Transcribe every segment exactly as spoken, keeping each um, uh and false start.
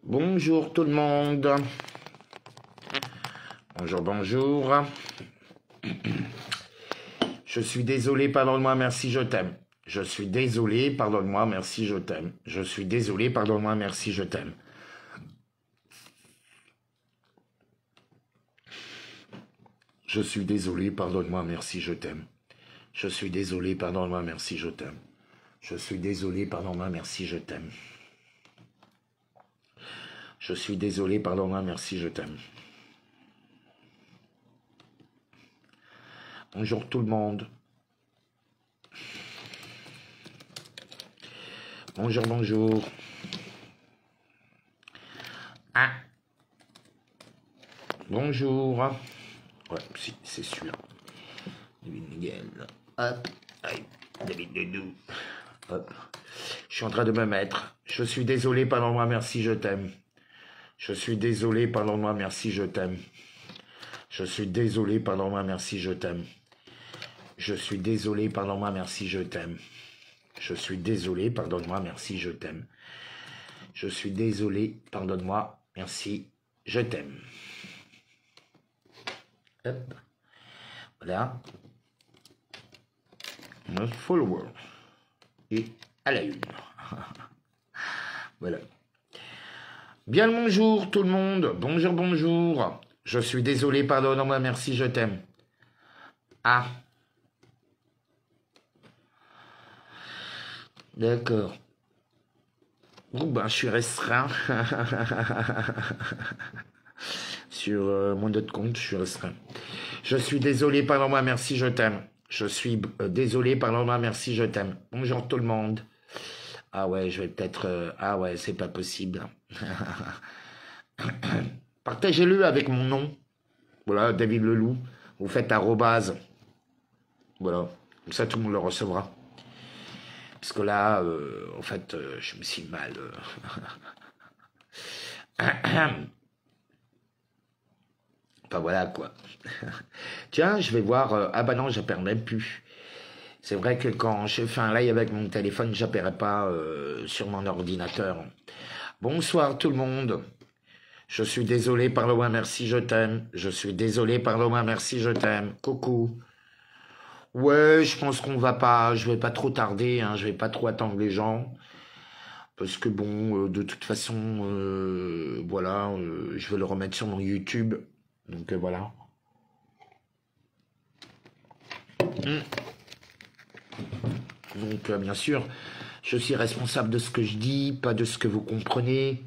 Bonjour tout le monde. Bonjour, bonjour. Je suis désolé, pardonne-moi, merci, je t'aime. Je suis désolé, pardonne-moi, merci, je t'aime. Je suis désolé, pardonne-moi, merci, je t'aime. Je suis désolé, pardonne-moi, merci, je t'aime. Je suis désolé, pardonne-moi, merci, je t'aime. Je suis désolé, pardonne-moi, merci, je t'aime. Je suis désolé, pardonne-moi, merci, je t'aime. Bonjour tout le monde. Bonjour, bonjour. Ah. Bonjour. Ouais, si, c'est sûr. David Miguel. Hop. Allez, David Dedou. Hop. Je suis en train de me mettre. Je suis désolé, pardonne-moi, merci, je t'aime. Je suis désolé, pardonne-moi, merci, je t'aime. Je suis désolé, pardonne-moi, merci, je t'aime. Je suis désolé, pardonne-moi, merci, je t'aime. Je suis désolé, pardonne-moi, merci, je t'aime. Je suis désolé, pardonne-moi, merci, je t'aime. Hop. Voilà. Notre follower. Et à la une. Voilà. Bien le bonjour tout le monde. Bonjour, bonjour. Je suis désolé, pardonne-moi, merci, je t'aime. Ah. D'accord. Bon, ben, je suis restreint. Sur euh, mon autre compte, je suis restreint. Je suis désolé, pardonne-moi, merci, je t'aime. Je suis euh, désolé, pardonne-moi, merci, je t'aime. Bonjour tout le monde. Ah ouais, je vais peut-être... Euh, ah ouais, c'est pas possible. Partagez-le avec mon nom. Voilà, David Leloup. Vous faites arrobase. Voilà, comme ça tout le monde le recevra. Parce que là, euh, en fait, euh, je me suis mal... Euh... Enfin voilà quoi. Tiens, je vais voir... Euh... Ah bah non, j'appelle même plus. C'est vrai que quand je fais un live avec mon téléphone, j'appellerai pas euh, sur mon ordinateur. Bonsoir tout le monde. Je suis désolé, parle-moi, merci, je t'aime. Je suis désolé, parle-moi, merci, je t'aime. Coucou. Ouais, je pense qu'on va pas, je vais pas trop tarder, hein, je vais pas trop attendre les gens. Parce que bon, euh, de toute façon, euh, voilà, euh, je vais le remettre sur mon YouTube. Donc euh, voilà. Mmh. Donc, euh, bien sûr, je suis responsable de ce que je dis, pas de ce que vous comprenez.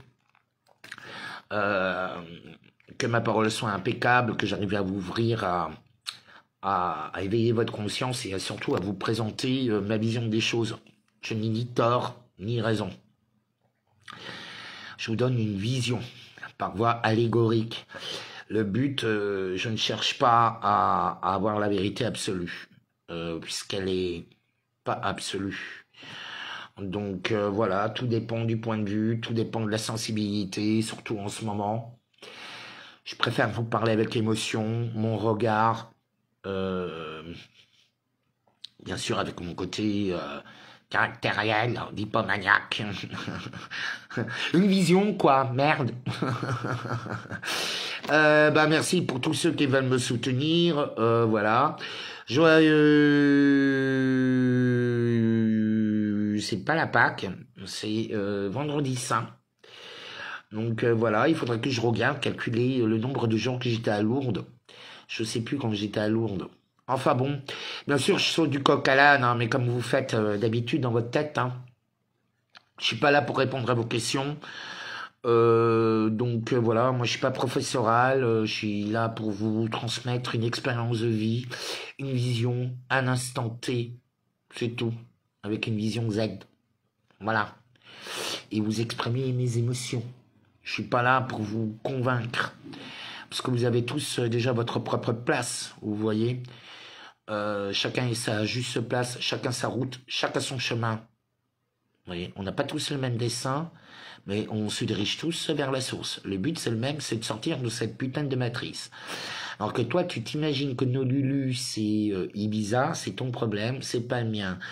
Euh, que ma parole soit impeccable, que j'arrive à vous ouvrir, à, à, à éveiller votre conscience et à, surtout à vous présenter euh, ma vision des choses. Je n'ai ni tort, ni raison. Je vous donne une vision par voie allégorique. Le but, euh, je ne cherche pas à, à avoir la vérité absolue, euh, puisqu'elle est pas absolue. Donc euh, voilà, tout dépend du point de vue, tout dépend de la sensibilité, surtout en ce moment. Je préfère vous parler avec émotion, mon regard, euh, bien sûr avec mon côté euh, caractériel, d'hypomaniaque. Une vision quoi, merde. euh, bah merci pour tous ceux qui veulent me soutenir, euh, voilà. Joyeux... C'est pas la Pâques, c'est euh, vendredi saint. Donc euh, voilà, il faudrait que je regarde, calculer le nombre de jours que j'étais à Lourdes. Je sais plus quand j'étais à Lourdes. Enfin bon, bien sûr, je saute du coq à l'âne, hein, mais comme vous faites euh, d'habitude dans votre tête. Hein. Je suis pas là pour répondre à vos questions. Euh, donc euh, voilà, moi je suis pas professoral, euh, je suis là pour vous transmettre une expérience de vie, une vision, un instant T, c'est tout, avec une vision Z. Voilà. Et vous exprimer mes émotions. Je suis pas là pour vous convaincre. Parce que vous avez tous déjà votre propre place, vous voyez. Euh, chacun a sa juste place, chacun sa route, chacun son chemin. Vous voyez, on n'a pas tous le même dessin, mais on se dirige tous vers la source. Le but, c'est le même, c'est de sortir de cette putain de matrice. Alors que toi, tu t'imagines que Nolulu, c'est euh, Ibiza, c'est ton problème, c'est pas le mien.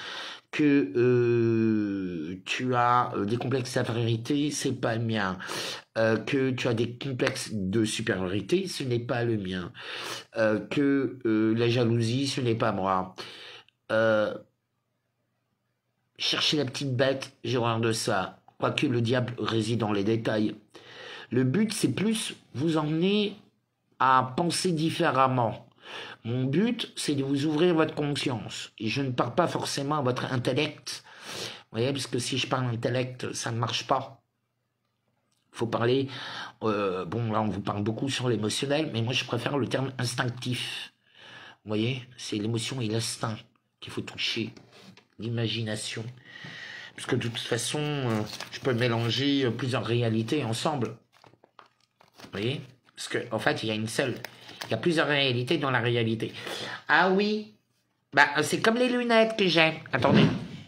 que euh, tu as des complexes d'infériorité, c'est pas le mien. Euh, que tu as des complexes de supériorité, ce n'est pas le mien. Euh, que euh, la jalousie, ce n'est pas moi. Euh, chercher la petite bête, j'ai horreur de ça. Quoique le diable réside dans les détails. Le but, c'est plus vous emmener à penser différemment. Mon but, c'est de vous ouvrir votre conscience. Et je ne parle pas forcément à votre intellect. Vous voyez, parce que si je parle intellect, ça ne marche pas. Il faut parler... Euh, bon, là, on vous parle beaucoup sur l'émotionnel, mais moi, je préfère le terme instinctif. Vous voyez, c'est l'émotion et l'instinct qu'il faut toucher. L'imagination. Parce que de toute façon, euh, je peux mélanger plusieurs réalités ensemble. Vous voyez? Parce qu'en en fait, il y a une seule... Il y a plusieurs réalités dans la réalité. Ah oui, bah, c'est comme les lunettes que j'ai. Attendez.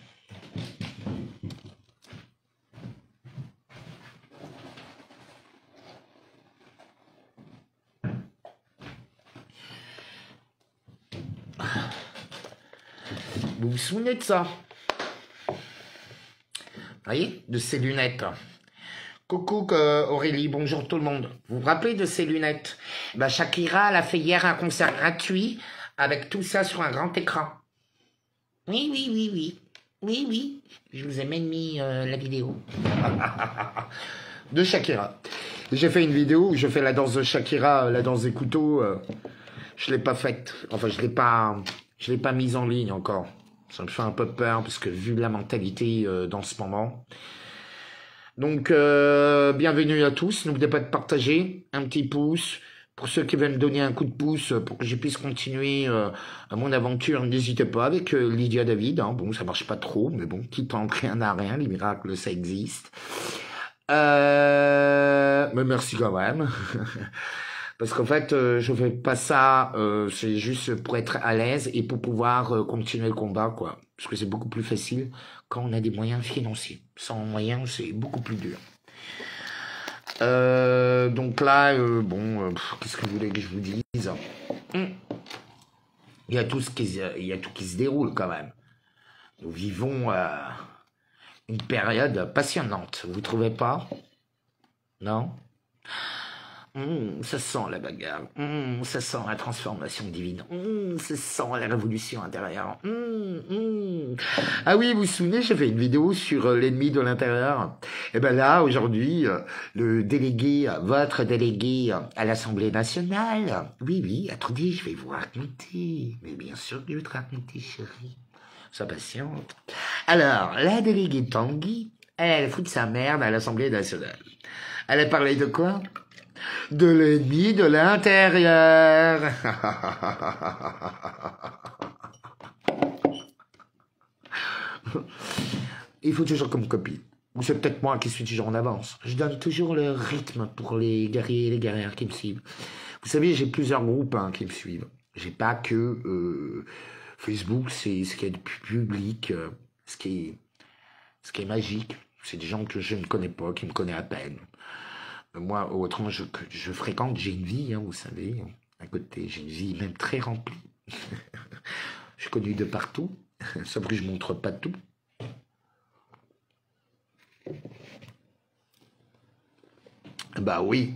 Vous vous souvenez de ça? Vous voyez? De ces lunettes. Coucou Aurélie, bonjour tout le monde. Vous vous rappelez de ces lunettes? Bah, Shakira, elle a fait hier un concert gratuit avec tout ça sur un grand écran. Oui, oui, oui, oui. Oui, oui. Je vous ai même mis euh, la vidéo. De Shakira. J'ai fait une vidéo où je fais la danse de Shakira, la danse des couteaux. Euh, je l'ai pas faite. Enfin, je l'ai pas, je l'ai pas mise en ligne encore. Ça me fait un peu peur parce que vu la mentalité euh, dans ce moment... Donc, euh, bienvenue à tous. N'oubliez pas de partager un petit pouce. Pour ceux qui veulent me donner un coup de pouce pour que je puisse continuer euh, mon aventure, n'hésitez pas avec euh, Lydia David. Hein. Bon, ça marche pas trop, mais bon, qui tente rien n'a rien. Les miracles, ça existe. Euh, mais merci quand même. Parce qu'en fait, euh, je fais pas ça, euh, c'est juste pour être à l'aise et pour pouvoir euh, continuer le combat, quoi. Parce que c'est beaucoup plus facile quand on a des moyens financiers. Sans moyens, c'est beaucoup plus dur. Euh, donc là, euh, bon, euh, qu'est-ce que vous voulez que je vous dise? hum. Il y a tout ce qui, il y a tout qui se déroule quand même. Nous vivons euh, une période passionnante. Vous trouvez pas? Non? Mmh, ça sent la bagarre, mmh, ça sent la transformation divine, mmh, ça sent la révolution intérieure. Mmh, mmh. Ah oui, vous vous souvenez, j'ai fait une vidéo sur euh, l'ennemi de l'intérieur. Et ben là, aujourd'hui, euh, le délégué, euh, votre délégué euh, à l'Assemblée nationale, oui, oui, attendez, je vais vous raconter. Mais bien sûr que je vais te raconter, chérie. Sois patiente. Alors, la déléguée Tanguy, elle fout de sa merde à l'Assemblée nationale. Elle a parlé de quoi? De l'ennemi de l'intérieur. Il faut toujours comme copie. Ou c'est peut-être moi qui suis toujours en avance. Je donne toujours le rythme pour les guerriers et les guerrières qui me suivent. Vous savez, j'ai plusieurs groupes hein, qui me suivent. J'ai pas que euh, Facebook, c'est ce qui est de plus public, euh, ce qui est, ce qui est magique. C'est des gens que je ne connais pas, qui me connaissent à peine. Moi, autrement, je, je fréquente, j'ai une vie, hein, vous savez, à côté, j'ai une vie même très remplie. Je suis connu de partout, sauf que je ne montre pas tout. Bah oui.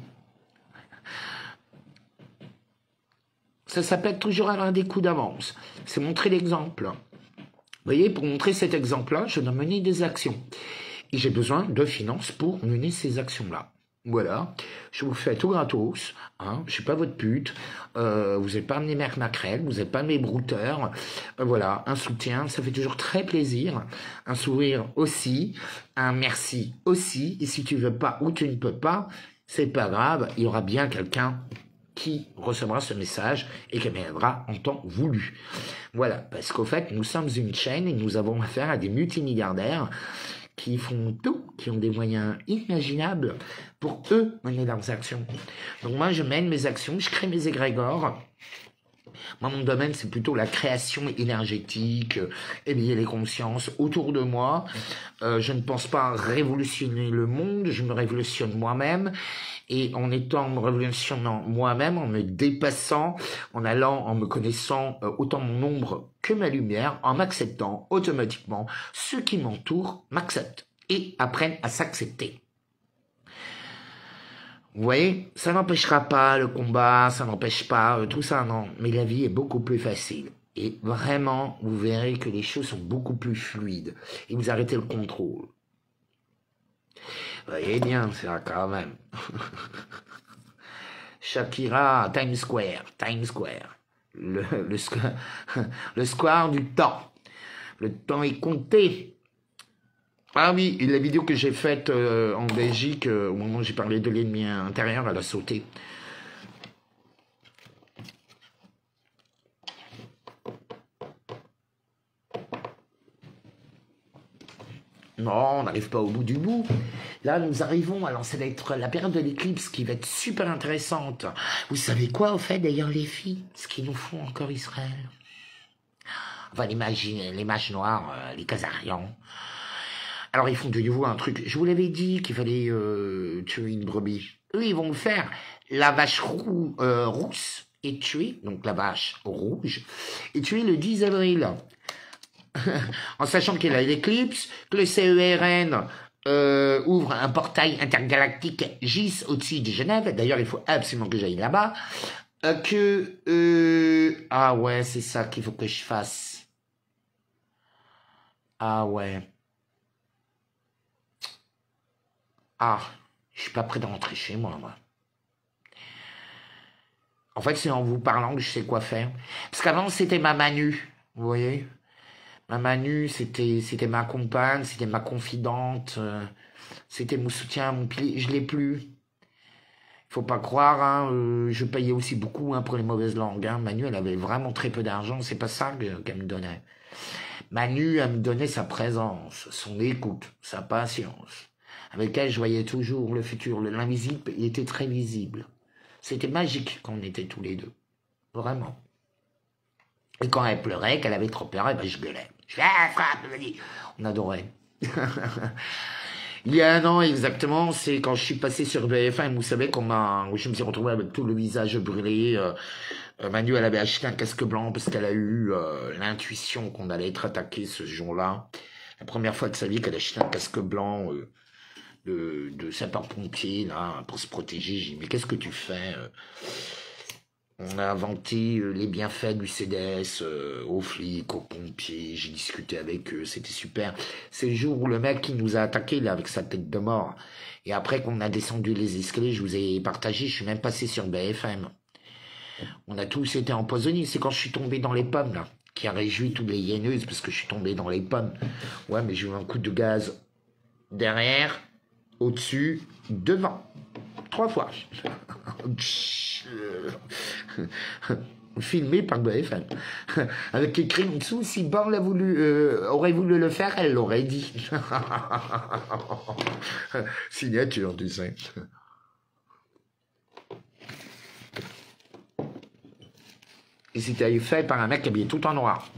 Ça s'appelle toujours avoir des coups d'avance. C'est montrer l'exemple. Vous voyez, pour montrer cet exemple-là, je dois mener des actions. Et j'ai besoin de finances pour mener ces actions-là. Voilà, je vous fais tout gratos, hein, je suis pas votre pute, euh, vous n'êtes pas mes mères maquerelles, vous n'êtes pas mes brouteurs, euh, voilà, un soutien, ça fait toujours très plaisir, un sourire aussi, un merci aussi, et si tu veux pas ou tu ne peux pas, c'est pas grave, il y aura bien quelqu'un qui recevra ce message et qui viendra en temps voulu. Voilà, parce qu'au fait, nous sommes une chaîne et nous avons affaire à des multimilliardaires qui font tout, qui ont des moyens imaginables pour eux mener leurs actions. Donc moi, je mène mes actions, je crée mes égrégores. Moi, mon domaine, c'est plutôt la création énergétique, euh, éveiller les consciences autour de moi. Euh, je ne pense pas révolutionner le monde, je me révolutionne moi-même. Et en étant, me révolutionnant moi-même, en me dépassant, en allant, en me connaissant euh, autant mon ombre que ma lumière en m'acceptant automatiquement. Ceux qui m'entourent m'acceptent et apprennent à s'accepter. Vous voyez, ça n'empêchera pas le combat, ça n'empêche pas euh, tout ça, non. Mais la vie est beaucoup plus facile. Et vraiment, vous verrez que les choses sont beaucoup plus fluides. Et vous arrêtez le contrôle. Vous voyez bien, c'est là quand même. Shakira, Times Square, Times Square. Le, le, square, le square du temps. Le temps est compté. Ah oui, la vidéo que j'ai faite euh, en Belgique, euh, au moment où j'ai parlé de l'ennemi intérieur, elle a sauté. Non, on n'arrive pas au bout du bout. Là, nous arrivons, alors ça va être la période de l'éclipse qui va être super intéressante. Vous savez quoi, au fait, d'ailleurs, les filles, ce qu'ils nous font encore Israël? Enfin, les mages, les mages noirs, euh, les Khazarians. Alors, ils font de nouveau un truc. Je vous l'avais dit qu'il fallait euh, tuer une brebis. Eux, ils vont faire la vache roux, euh, rousse et tuer, donc la vache rouge, et tuer le dix avril. En sachant qu'il y a l'éclipse, que le C E R N euh, ouvre un portail intergalactique G I S au-dessus de Genève. D'ailleurs, il faut absolument que j'aille là-bas. Euh, que... Euh, ah ouais, c'est ça qu'il faut que je fasse. Ah ouais. Ah, je suis pas prêt de rentrer chez moi, moi. En fait, c'est en vous parlant que je sais quoi faire. Parce qu'avant, c'était ma Manu, vous voyez. Ma Manu, c'était c'était ma compagne, c'était ma confidente, euh, c'était mon soutien, mon pilier. Je l'ai plus. Il faut pas croire, hein, euh, je payais aussi beaucoup hein, pour les mauvaises langues. Hein. Manu, elle avait vraiment très peu d'argent, c'est pas ça qu'elle me donnait. Manu, elle me donnait sa présence, son écoute, sa patience. Avec elle, je voyais toujours le futur. L'invisible, il était très visible. C'était magique quand on était tous les deux. Vraiment. Et quand elle pleurait, qu'elle avait trop peur, eh ben, je gueulais. Je fais, ah, frappe, vas-y. On adorait. Il y a un an exactement, c'est quand je suis passé sur B F M, vous savez, quand je me suis retrouvé avec tout le visage brûlé. Euh, euh, Manu, elle avait acheté un casque blanc parce qu'elle a eu euh, l'intuition qu'on allait être attaqué ce jour-là. La première fois de sa vie qu'elle a acheté un casque blanc euh, de, de sapeur-pompier, là, pour se protéger. J'ai dit, mais qu'est-ce que tu fais? On a inventé les bienfaits du C D S euh, aux flics, aux pompiers. J'ai discuté avec eux, c'était super. C'est le jour où le mec qui nous a attaqué là avec sa tête de mort. Et après qu'on a descendu les escaliers, je vous ai partagé, je suis même passé sur B F M. On a tous été empoisonnés. C'est quand je suis tombé dans les pommes là, qui a réjoui toutes les hyéneuses parce que je suis tombé dans les pommes. Ouais, mais j'ai eu un coup de gaz derrière, au-dessus, devant. Trois fois. Filmé par B F M. Avec écrit en dessous, si Borne a voulu, euh, aurait voulu le faire, elle l'aurait dit. Signature, tu sais. Et c'était fait par un mec habillé tout en noir.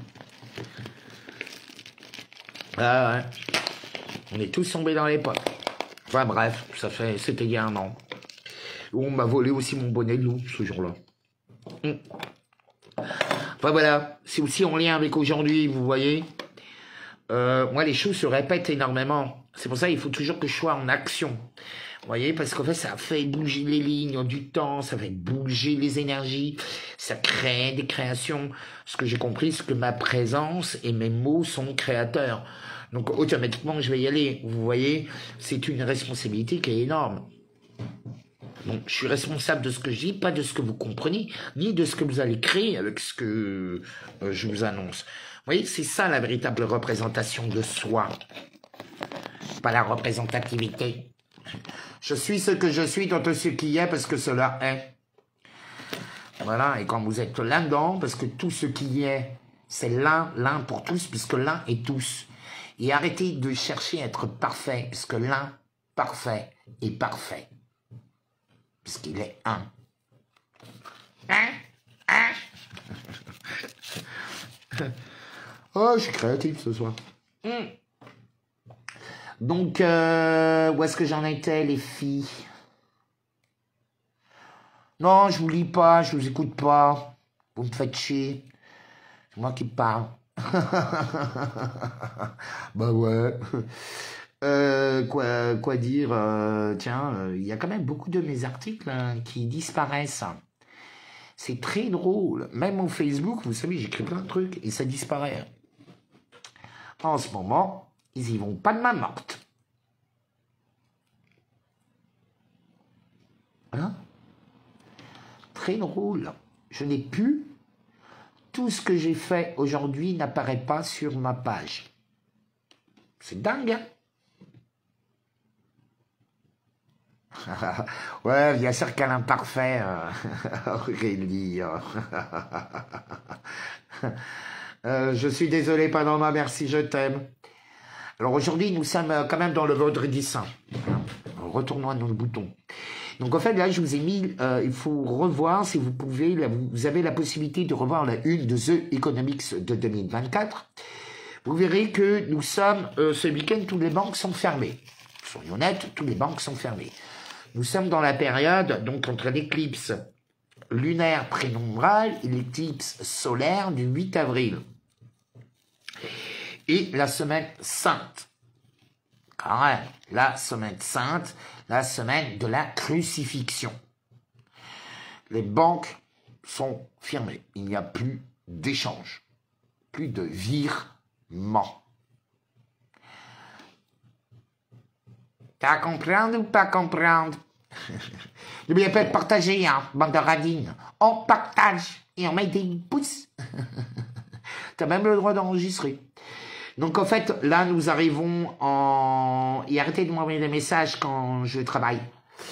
Ah ouais. On est tous tombés dans les pommes. Enfin bref, ça fait, c'était il y a un an. On m'a volé aussi mon bonnet de loup ce jour-là. Mmh. Enfin voilà, c'est aussi en lien avec aujourd'hui, vous voyez. Euh, moi, les choses se répètent énormément. C'est pour ça qu'il faut toujours que je sois en action. Vous voyez, parce qu'en fait, ça fait bouger les lignes du temps, ça fait bouger les énergies, ça crée des créations. Ce que j'ai compris, c'est que ma présence et mes mots sont créateurs. Donc, automatiquement, je vais y aller. Vous voyez, c'est une responsabilité qui est énorme. Donc, je suis responsable de ce que je dis, pas de ce que vous comprenez, ni de ce que vous allez créer avec ce que euh, je vous annonce. Vous voyez, c'est ça la véritable représentation de soi. Pas la représentativité. Je suis ce que je suis dans tout ce qui est parce que cela est. Voilà, et quand vous êtes là-dedans, parce que tout ce qui est, c'est l'un, l'un pour tous, puisque l'un est tous. Et arrêtez de chercher à être parfait, parce que l'un, parfait, est parfait. Puisqu'il est un. Hein? Hein? Oh, je suis créatif ce soir. Mm. Donc, euh, où est-ce que j'en étais, les filles? Non, je vous lis pas, je vous écoute pas. Vous me faites chier. Moi qui parle. Bah ouais. Euh, quoi, quoi dire euh, Tiens, euh, il y a quand même beaucoup de mes articles hein, qui disparaissent. C'est très drôle. Même mon Facebook, vous savez, j'écris plein de trucs et ça disparaît. En ce moment, ils y vont pas de main morte. Hein? Très drôle. Je n'ai plus. Tout ce que j'ai fait aujourd'hui n'apparaît pas sur ma page. C'est dingue, hein? Ouais, bien sûr qu'un imparfait, euh, Aurélie. euh, je suis désolé, Panama, merci, je t'aime. Alors aujourd'hui, nous sommes quand même dans le vendredi saint. Retournons à nos boutons. Donc en fait, là, je vous ai mis, euh, il faut revoir, si vous pouvez, là, vous avez la possibilité de revoir la une de The Economics de deux mille vingt-quatre. Vous verrez que nous sommes, euh, ce week-end, toutes les banques sont fermées. Soyons honnêtes, toutes les banques sont fermées. Nous sommes dans la période, donc, entre l'éclipse lunaire prénombrale et l'éclipse solaire du huit avril. Et la semaine sainte. Quand même, la semaine sainte, la semaine de la crucifixion. Les banques sont fermées. Il n'y a plus d'échange, plus de virement. T'as à comprendre ou pas comprendre? N'oubliez pas de partager, hein, bande de radines. On partage et on met des pouces. T'as même le droit d'enregistrer. Donc en fait, là, nous arrivons en... Et arrêtez de m'envoyer des messages quand je travaille.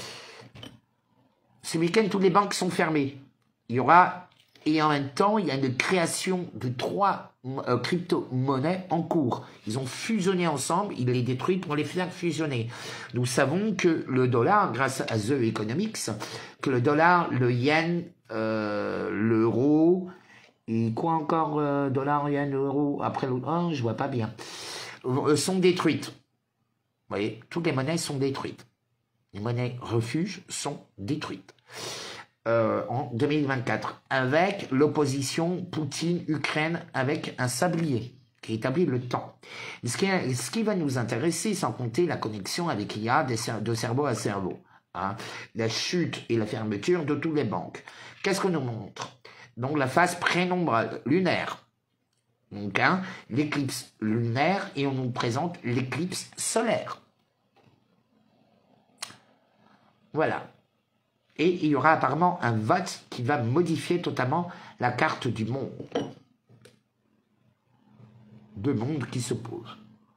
Ce week-end, toutes les banques sont fermées. Il y aura... Et en même temps, il y a une création de trois euh, crypto-monnaies en cours. Ils ont fusionné ensemble, ils les détruisent pour les faire fusionner. Nous savons que le dollar, grâce à The Economics, que le dollar, le yen, euh, l'euro... Et quoi encore, euh, dollar, yen, euro, après l'autre, oh, je vois pas bien, euh, sont détruites. Vous voyez, toutes les monnaies sont détruites. Les monnaies refuges sont détruites. Euh, en deux mille vingt-quatre, avec l'opposition Poutine-Ukraine, avec un sablier qui établit le temps. Ce qui, ce qui va nous intéresser, sans compter la connexion avec I A de, de cerveau à cerveau, hein, la chute et la fermeture de toutes les banques. Qu'est-ce qu'on nous montre? Donc la phase prénombrale lunaire, donc hein, l'éclipse lunaire, et on nous présente l'éclipse solaire. Voilà. Et il y aura apparemment un vote qui va modifier totalement la carte du monde. Deux mondes qui s'opposent.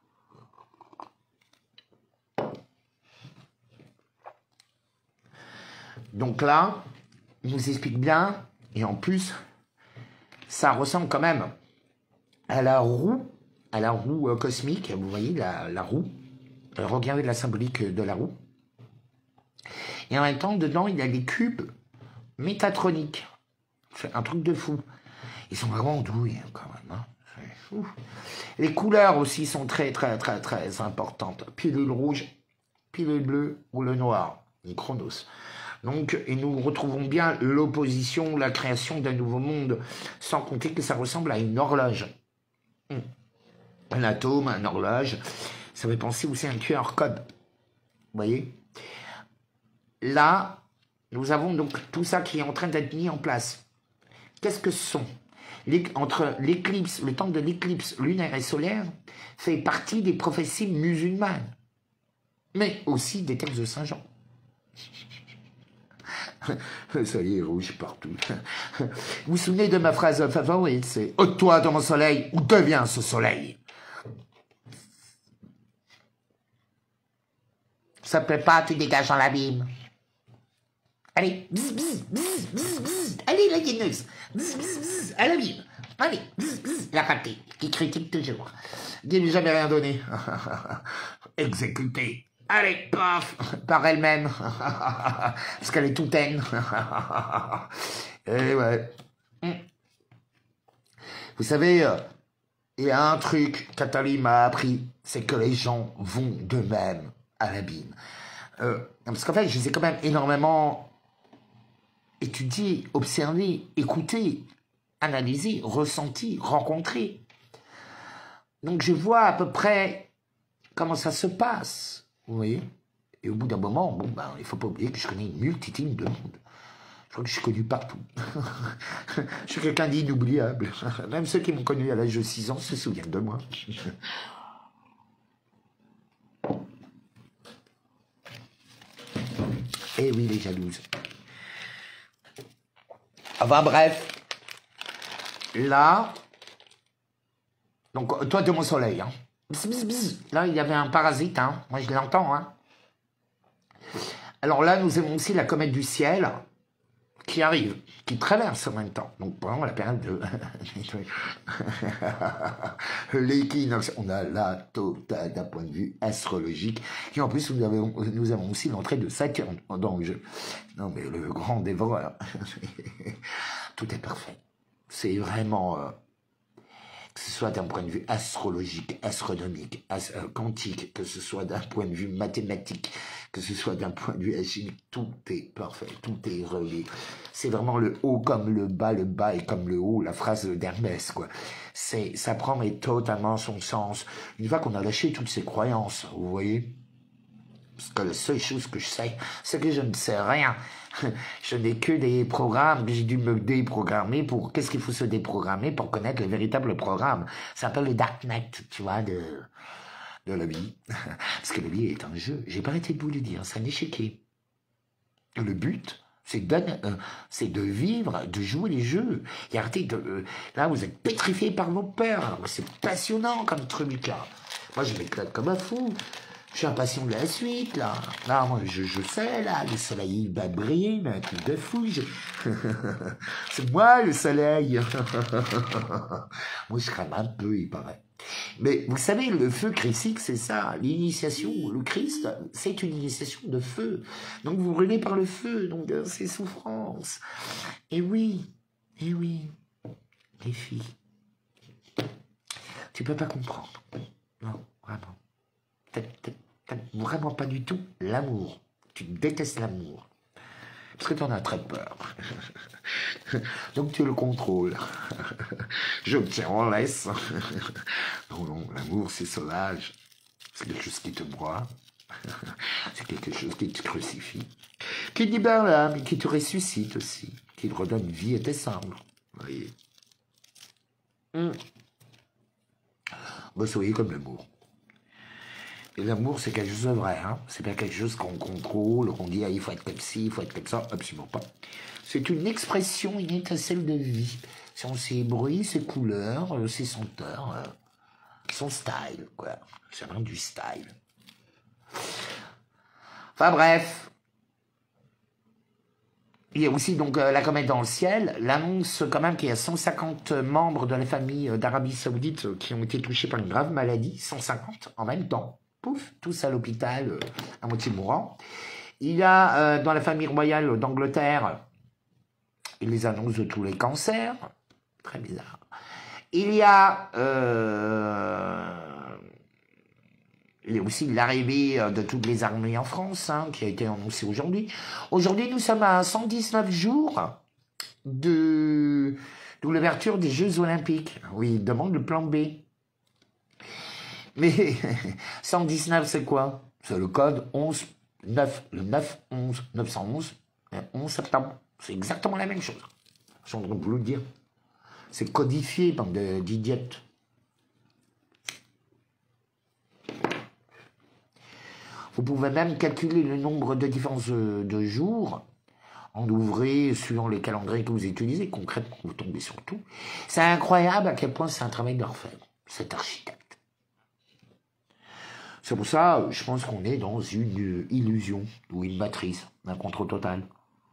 Donc là, il nous explique bien. Et en plus, ça ressemble quand même à la roue, à la roue euh, cosmique. Vous voyez la, la roue. Regardez la symbolique de la roue. Et en même temps, dedans, il y a des cubes métatroniques. C'est un truc de fou. Ils sont vraiment doués quand même. Hein. C'est fou. Les couleurs aussi sont très, très, très, très importantes. Pilule rouge, pilule bleue ou le noir. Les chronos. Donc, et nous retrouvons bien l'opposition, la création d'un nouveau monde, sans compter que ça ressemble à une horloge. Un atome, une horloge, ça fait penser aussi à un Q R code. Vous voyez? Là, nous avons donc tout ça qui est en train d'être mis en place. Qu'est-ce que ce sont? Entre l'éclipse, le temps de l'éclipse lunaire et solaire, fait partie des prophéties musulmanes, mais aussi des textes de Saint Jean. Ça y est, rouge partout. Vous vous souvenez de ma phrase favorite, c'est « Ôte-toi de mon soleil ou deviens ce soleil ». Ça te plaît pas, tu dégages dans l'abîme. Allez, bzz, bzz, bzz, bzz, bzz. Allez, la gaineuse, bzz, bzz, bzz, à l'abîme. Allez, bzz, bzz, la ratée, qui critique toujours. Qui lui jamais rien donné. Exécuté. Allez, paf, par elle-même. Parce qu'elle est toute haine. Et ouais. Vous savez, il y a un truc qu'Atali m'a appris, c'est que les gens vont d'eux-mêmes à l'abîme. Euh, parce qu'en fait, je les ai quand même énormément étudiés, observés, écoutés. analysé, ressenti, rencontré. Donc je vois à peu près comment ça se passe, vous voyez. Et au bout d'un moment, bon, ben, il ne faut pas oublier que je connais une multitude de monde. Je crois que je suis connu partout. Je suis quelqu'un d'inoubliable. Même ceux qui m'ont connu à l'âge de six ans se souviennent de moi. Eh oui, les jalouses. Enfin bref. Là. Donc, toi, t'es mon soleil. Hein. Bzz, bzz, bzz. Là, il y avait un parasite. Hein. Moi, je l'entends. Hein. Alors là, nous avons aussi la comète du ciel qui arrive, qui traverse en même temps. Donc, pendant la période de l'équinoxe, on a la totale d'un point de vue astrologique. Et en plus, nous avons, nous avons aussi l'entrée de Saturne dans le jeu. Non, mais le grand dévoreur. Tout est parfait. C'est vraiment... Euh, que ce soit d'un point de vue astrologique, astronomique, as euh, quantique, que ce soit d'un point de vue mathématique, que ce soit d'un point de vue alchimique, tout est parfait, tout est relié. C'est vraiment le haut comme le bas, le bas est comme le haut, la phrase d'Hermès, quoi. C'est, ça prend mais totalement son sens. Une fois qu'on a lâché toutes ces croyances, vous voyez, parce que la seule chose que je sais, c'est que je ne sais rien. Je n'ai que des programmes que j'ai dû me déprogrammer pour... Qu'est-ce qu'il faut se déprogrammer pour connaître le véritable programme? Ça s'appelle le Darknet, tu vois, de, de la vie. Parce que la vie est un jeu. J'ai pas arrêté de vous le dire, c'est un échiquier. Le but, c'est de, euh, c'est de vivre, de jouer les jeux. Et arrêtez de... Euh, là, vous êtes pétrifiés par vos peurs. C'est passionnant comme truc, là. Moi, je m'éclate comme un fou. Je suis impatient de la suite, là. Là, moi, je, je sais, là, le soleil va briller, mais un truc de fou. Je... C'est moi, le soleil. Moi, je crame un peu, il paraît. Mais vous savez, le feu christique, c'est ça. L'initiation, le Christ, c'est une initiation de feu. Donc, vous brûlez par le feu, donc c'est souffrance. Et oui, et oui, les filles, tu peux pas comprendre. Non, vraiment. T'as vraiment pas du tout l'amour. Tu détestes l'amour. Parce que t'en as très peur. Donc tu le contrôles. Je tiens en laisse. Non, non, l'amour c'est sauvage. C'est quelque chose qui te broie. C'est quelque chose qui te crucifie. Qui te libère l'âme et qui te ressuscite aussi. Qui te redonne vie à tes cendres. Vous voyez. Hum. Vous soyez comme l'amour. Et l'amour, c'est quelque chose de vrai, hein. C'est pas quelque chose qu'on contrôle, qu'on dit, ah, il faut être comme ci, il faut être comme ça, absolument pas. C'est une expression, une étincelle de vie. C'est ses bruits, ses couleurs, ses senteurs, euh, son style, quoi. C'est vraiment du style. Enfin bref. Il y a aussi donc euh, la comète dans le ciel, l'annonce quand même qu'il y a cent cinquante membres de la famille euh, d'Arabie Saoudite euh, qui ont été touchés par une grave maladie, cent cinquante en même temps. Pouf, tous à l'hôpital, euh, à moitié mourants. Il y a euh, dans la famille royale d'Angleterre, il les annonce de tous les cancers, très bizarre. Il y a, euh, il y a aussi l'arrivée de toutes les armées en France, hein, qui a été annoncée aujourd'hui. Aujourd'hui, nous sommes à cent dix-neuf jours de, de l'ouverture des Jeux Olympiques. Oui, il demande le plan B. Mais cent dix-neuf, c'est quoi? C'est le code onze neuf, le neuf onze, neuf cent onze, onze septembre. C'est exactement la même chose. Je suis en train de vous le dire. C'est codifié, bande d'idiotes. Vous pouvez même calculer le nombre de différences de jours en ouvrez, suivant les calendriers que vous utilisez. Concrètement, vous tombez sur tout. C'est incroyable à quel point c'est un travail d'orfèvre, cet architecte. C'est pour ça, je pense qu'on est dans une illusion ou une matrice, un contrôle total.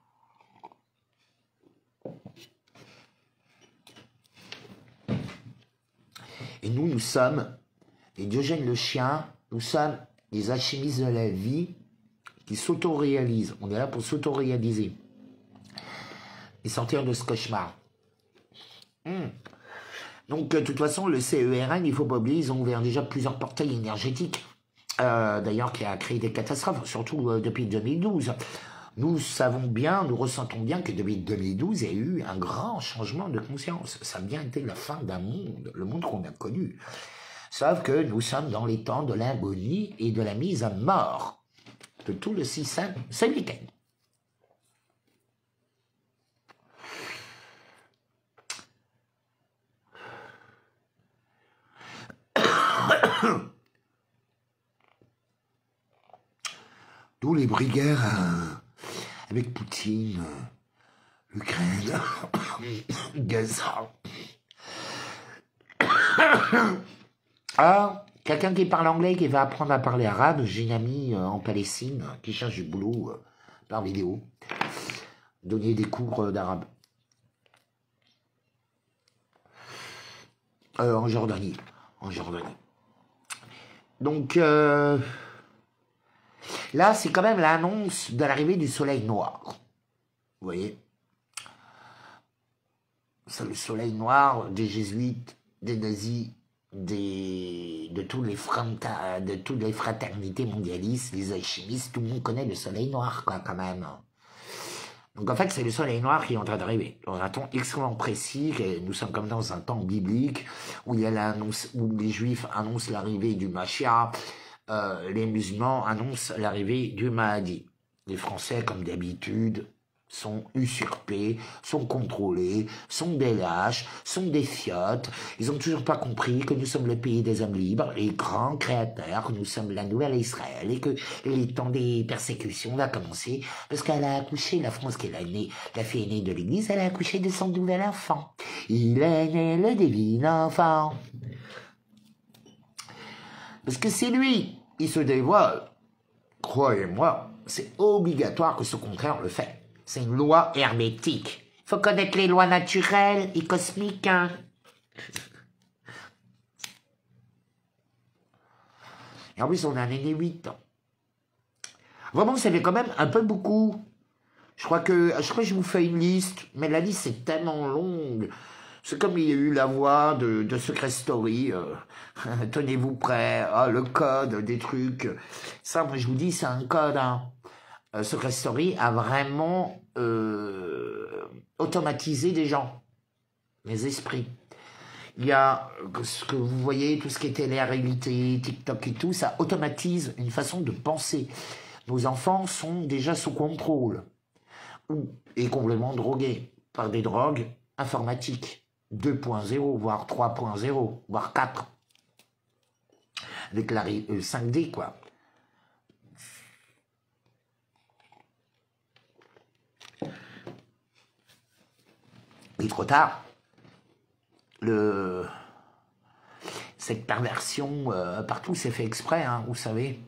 Et nous, nous sommes les Diogène le chien, nous sommes les alchimistes de la vie qui s'auto-réalisent. On est là pour s'auto-réaliser et sortir de ce cauchemar. Hum. Donc, de toute façon, le C E R N, il ne faut pas oublier, ils ont ouvert déjà plusieurs portails énergétiques. Euh, D'ailleurs, qui a créé des catastrophes, surtout euh, depuis deux mille douze. Nous savons bien, nous ressentons bien que depuis deux mille douze, il y a eu un grand changement de conscience. Ça a bien été la fin d'un monde, le monde qu'on a connu. Sauf que nous sommes dans les temps de l'agonie et de la mise à mort de tout le système ce week-end. Tous les briguères euh, avec Poutine, euh, l'Ukraine, Gaza. Ah, quelqu'un qui parle anglais, qui va apprendre à parler arabe, j'ai une amie euh, en Palestine qui cherche du boulot euh, par vidéo, donner des cours euh, d'arabe. Euh, en Jordanie, en Jordanie. Donc, euh, là, c'est quand même l'annonce de l'arrivée du soleil noir. Vous voyez? C'est le soleil noir des jésuites, des nazis, des, de, tous les franta, de toutes les fraternités mondialistes, les alchimistes, tout le monde connaît le soleil noir, quoi, quand même. Donc en fait, c'est le soleil noir qui est en train d'arriver. Dans un temps extrêmement précis, que nous sommes comme dans un temps biblique, où, il y a où les juifs annoncent l'arrivée du Mashiach, euh, les musulmans annoncent l'arrivée du Mahdi. Les Français, comme d'habitude, sont usurpés, sont contrôlés, sont des lâches, sont des fiottes. Ils ont toujours pas compris que nous sommes le pays des hommes libres, les grands créateurs, que nous sommes la nouvelle Israël et que les temps des persécutions va commencer parce qu'elle a accouché, la France qui est la, née, la fille aînée de l'Église, elle a accouché de son nouvel enfant. Il est né le divin enfant. Parce que c'est lui, il se dévoile. Croyez-moi, c'est obligatoire que ce contraire le fait. C'est une loi hermétique. Il faut connaître les lois naturelles et cosmiques. Hein. Et en plus, on a un aîné huit ans. Vraiment, ça fait quand même un peu beaucoup. Je crois que je crois que je vous fais une liste, mais la liste est tellement longue. C'est comme il y a eu la voix de, de Secret Story. Euh, Tenez-vous prêts. Ah, le code des trucs. Ça, moi, je vous dis, c'est un code. Hein. Euh, Secret Story a vraiment euh, automatisé des gens, les esprits. Il y a ce que vous voyez, tout ce qui était la réalité, TikTok et tout, ça automatise une façon de penser. Nos enfants sont déjà sous contrôle ou et complètement drogués par des drogues informatiques deux point zéro, voire trois point zéro, voire quatre, avec la euh, cinq D quoi. Et trop tard, le... cette perversion euh, partout, c'est fait exprès, hein, vous savez.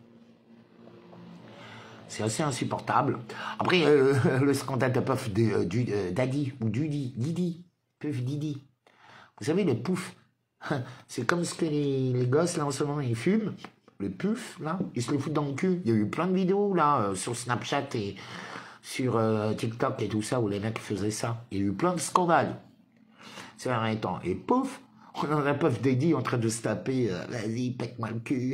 C'est assez insupportable. Après, euh, le scandale de Puff de, du, euh, Daddy, ou Dudi, Didi, Puff Didi. Vous savez, le pouf, c'est comme ce que les, les gosses, là, en ce moment, ils fument. Le puff, là, ils se le foutent dans le cul. Il y a eu plein de vidéos, là, euh, sur Snapchat et sur euh, TikTok et tout ça, où les mecs faisaient ça. Il y a eu plein de scandales. C'est un temps. Et pouf, on en a Puff Daddy en train de se taper, euh, vas-y, pète-moi le cul.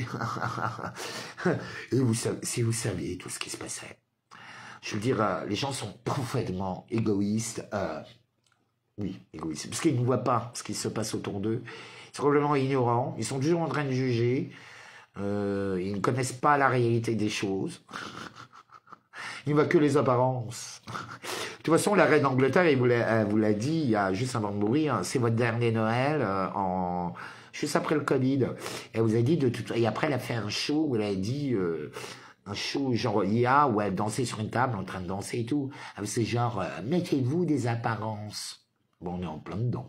Et vous savez, si vous saviez tout ce qui se passait. Je veux dire, euh, les gens sont parfaitement égoïstes. Euh, oui, égoïstes. Parce qu'ils ne voient pas ce qui se passe autour d'eux. Ils sont complètement ignorants. Ils sont toujours en train de juger. Euh, ils ne connaissent pas la réalité des choses. Il ne voit que les apparences. De toute façon, la reine d'Angleterre, elle vous l'a dit, il y a juste avant de mourir, c'est votre dernier Noël, euh, en, juste après le Covid. Elle vous a dit, de tout, et après elle a fait un show où elle a dit, euh, un show genre I A, où elle dansait sur une table en train de danser et tout. C'est genre, euh, mettez-vous des apparences. Bon, on est en plein dedans.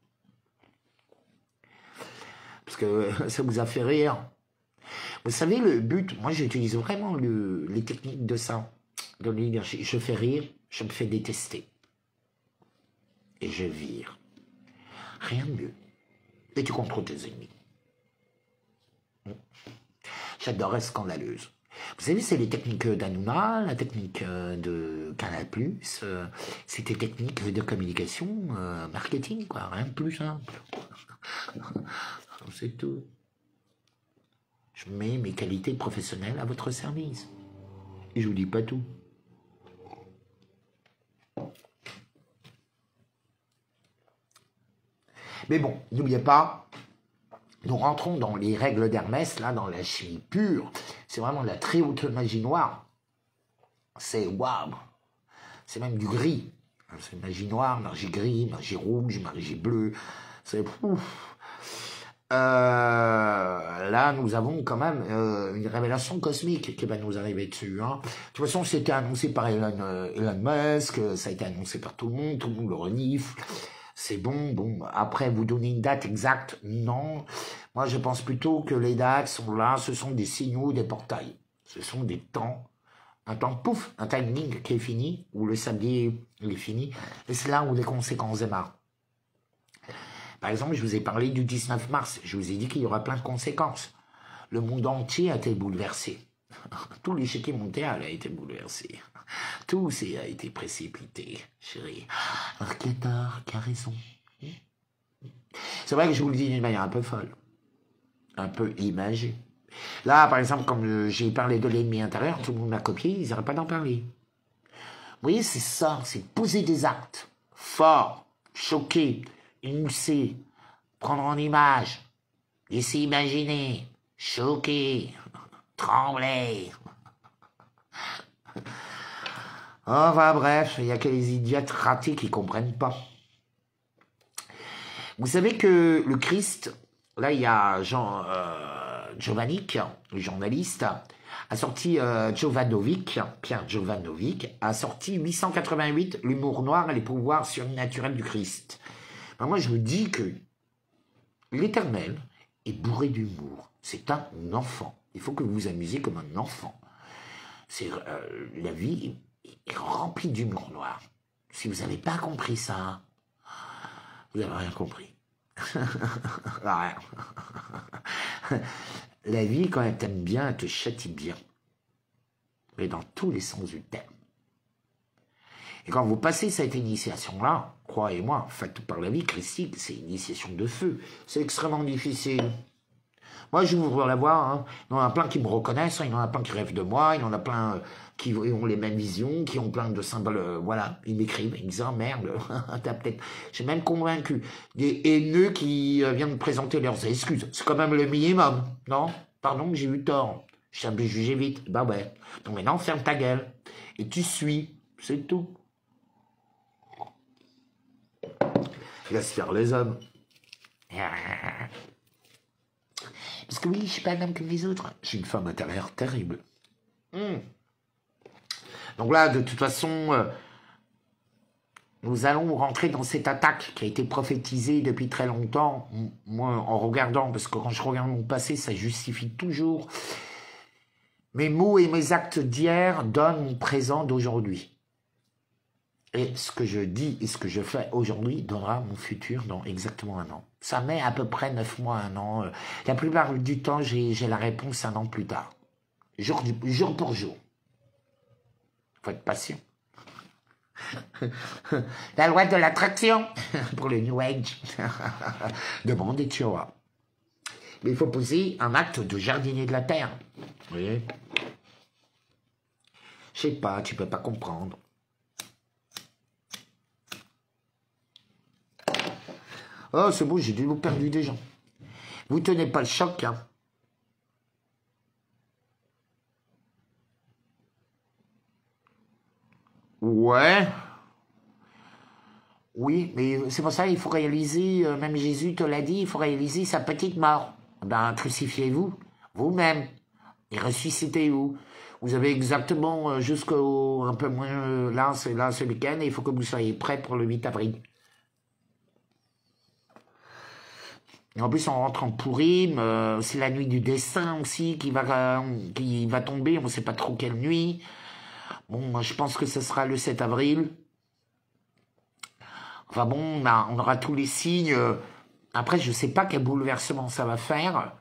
Parce que euh, ça vous a fait rire. Vous savez, le but, moi j'utilise vraiment le, les techniques de ça, de l'énergie. Je fais rire, je me fais détester. Et je vire. Rien de mieux. Et tu contrôles tes ennemis. J'adore être scandaleuse. Vous savez, c'est les techniques d'Hanouna, la technique de Canal plus, euh, c'est des techniques de communication, euh, marketing, quoi. Rien de plus simple. C'est tout. Je mets mes qualités professionnelles à votre service. Et je vous dis pas tout. Mais bon, n'oubliez pas, nous rentrons dans les règles d'Hermès, là, dans la chimie pure. C'est vraiment de la très haute magie noire. C'est waouh. C'est même du gris. C'est magie noire, magie gris, magie rouge, magie bleue. C'est ouf. Euh, là, nous avons quand même euh, une révélation cosmique qui va nous arriver dessus. Hein. De toute façon, c'était annoncé par Elon, euh, Elon Musk, ça a été annoncé par tout le monde, tout le monde le renifle. C'est bon, bon. Après, vous donnez une date exacte? Non. Moi, je pense plutôt que les dates sont là, ce sont des signaux, des portails. Ce sont des temps. Un temps, pouf, un timing qui est fini, où le sablier il est fini. Et c'est là où les conséquences démarrent. Par exemple, je vous ai parlé du dix-neuf mars. Je vous ai dit qu'il y aura plein de conséquences. Le monde entier a été bouleversé. Tout l'échiquier mondial a été bouleversé. Tout a été précipité, chérie. Archétar qui a raison. C'est vrai que je vous le dis d'une manière un peu folle. Un peu imagée. Là, par exemple, comme j'ai parlé de l'ennemi intérieur, tout le monde m'a copié, ils n'arrêtent pas d'en parler. Vous voyez, c'est ça, c'est poser des actes forts, choquer, émulser, prendre en image, laisser imaginer, choquer, trembler. Enfin bref, il n'y a que les idiots ratés qui ne comprennent pas. Vous savez que le Christ, là il y a Jean euh, Giovannic, le journaliste, a sorti euh, Jovanovic, Pierre Jovanovic, a sorti huit cent quatre-vingt-huit, l'humour noir et les pouvoirs surnaturels du Christ. Ben moi je vous dis que l'Éternel est bourré d'humour. C'est un enfant. Il faut que vous vous amusiez comme un enfant. C'est euh, la vie est remplie d'humour noir. Si vous n'avez pas compris ça, vous n'avez rien compris. Rien. La vie, quand elle t'aime bien, elle te châtie bien. Mais dans tous les sens du terme. Et quand vous passez cette initiation-là, croyez-moi, faite par la vie christique, c'est une initiation de feu. C'est extrêmement difficile. Moi, je vous la voir. Hein. Il y en a plein qui me reconnaissent, hein. Il y en a plein qui rêvent de moi, il y en a plein qui ont les mêmes visions, qui ont plein de symboles. Euh, voilà, ils m'écrivent, ils me disent « Oh merde, t'as peut-être... » J'ai même convaincu des haineux qui euh, viennent me présenter leurs excuses. C'est quand même le minimum, non? Pardon, j'ai eu tort. Je t'ai jugé vite. Bah ouais. Donc maintenant, ferme ta gueule. Et tu suis. C'est tout. Laisse faire les hommes. Parce que oui, je suis pas un homme comme les autres. Je suis une femme intérieure terrible. Mmh. Donc là, de toute façon, euh, nous allons rentrer dans cette attaque qui a été prophétisée depuis très longtemps. Moi, en regardant, parce que quand je regarde mon passé, ça justifie toujours. Mes mots et mes actes d'hier donnent mon présent d'aujourd'hui. Et ce que je dis et ce que je fais aujourd'hui donnera mon futur dans exactement un an. Ça met à peu près neuf mois, un an. La plupart du temps, j'ai la réponse un an plus tard. Jour, du, jour pour jour. Faut être patient. La loi de l'attraction pour le New Age. Demande et tu auras. Mais il faut poser un acte de jardinier de la terre. Vous voyez? Je sais pas, tu peux pas comprendre. Oh, c'est beau, j'ai déjà perdu des gens. Vous tenez pas le choc, hein. Ouais. Oui, mais c'est pour ça qu'il faut réaliser, euh, même Jésus te l'a dit, il faut réaliser sa petite mort. Ben, crucifiez-vous, vous-même, et ressuscitez-vous. Vous avez exactement euh, jusqu'au, un peu moins, euh, là, c'est là, ce week-end, et il faut que vous soyez prêts pour le huit avril. Et en plus, on rentre en Pourim, euh, c'est la nuit du dessin aussi qui va, euh, qui va tomber, on ne sait pas trop quelle nuit. Bon, moi, je pense que ce sera le sept avril. Enfin bon, on, a, on aura tous les signes. Après, je ne sais pas quel bouleversement ça va faire.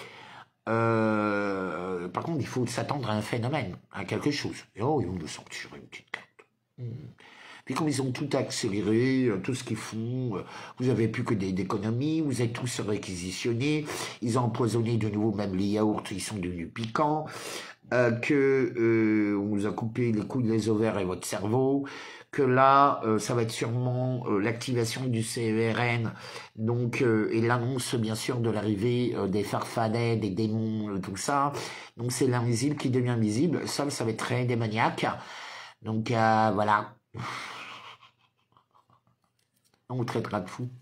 Euh, par contre, il faut s'attendre à un phénomène, à quelque chose. Et oh, ils vont nous sortir une petite carte. Hmm. Puis comme ils ont tout accéléré, tout ce qu'ils font, vous n'avez plus que des économies, vous êtes tous réquisitionnés, ils ont empoisonné de nouveau même les yaourts, ils sont devenus piquants, euh, que euh, on vous a coupé les couilles, les ovaires et votre cerveau, que là, euh, ça va être sûrement euh, l'activation du C E R N, donc euh, et l'annonce bien sûr de l'arrivée euh, des farfadets, des démons, euh, tout ça. Donc c'est l'invisible qui devient visible. Ça, ça va être très démoniaque. Donc euh, voilà. On vous traitera de fou.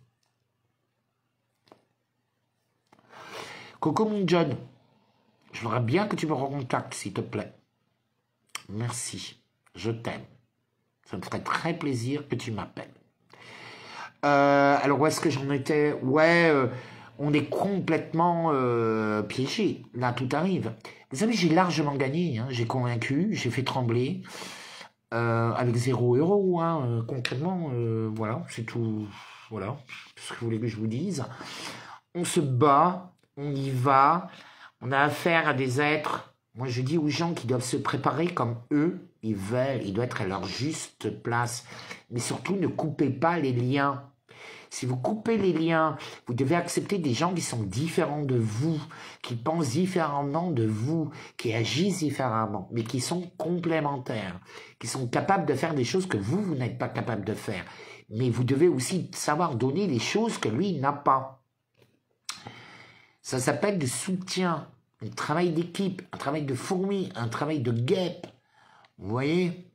Coco mon John, je voudrais bien que tu me recontactes, s'il te plaît. Merci. Je t'aime. Ça me ferait très plaisir que tu m'appelles. Euh, alors, où est-ce que j'en étais? Ouais, euh, on est complètement euh, piégé. Là, tout arrive. Vous savez, j'ai largement gagné. Hein. J'ai convaincu, j'ai fait trembler. Euh, avec zéro euro, hein, euh, concrètement. Euh, voilà, c'est tout. Voilà, ce que vous voulez que je vous dise. On se bat, on y va. On a affaire à des êtres. Moi, je dis aux gens qui doivent se préparer comme eux, ils veulent, ils doivent être à leur juste place. Mais surtout, ne coupez pas les liens. Si vous coupez les liens, vous devez accepter des gens qui sont différents de vous, qui pensent différemment de vous, qui agissent différemment, mais qui sont complémentaires, qui sont capables de faire des choses que vous, vous n'êtes pas capable de faire. Mais vous devez aussi savoir donner les choses que lui n'a pas. Ça s'appelle du soutien, un travail d'équipe, un travail de fourmi, un travail de guêpe. Vous voyez?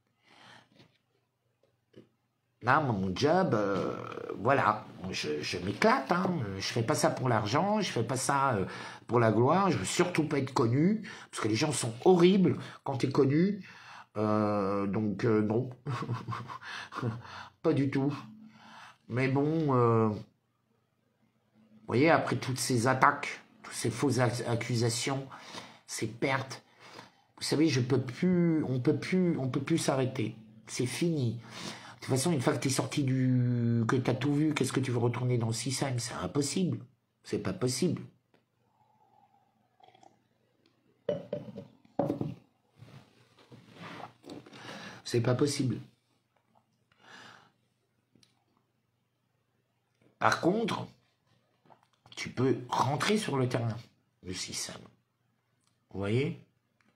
Là, mon job, euh, voilà, je, je m'éclate, hein. Je fais pas ça pour l'argent, je fais pas ça euh, pour la gloire, je veux surtout pas être connu, parce que les gens sont horribles quand tu es connu, euh, donc euh, non, pas du tout. Mais bon, euh, vous voyez, après toutes ces attaques, toutes ces fausses accusations, ces pertes, vous savez, je peux plus, on peut plus, on peut plus s'arrêter, c'est fini. De toute façon, une fois que tu es sorti du... que tu as tout vu, qu'est-ce que tu veux retourner dans le système? C'est impossible. C'est pas possible. C'est pas possible. Par contre, tu peux rentrer sur le terrain du système. Vous voyez?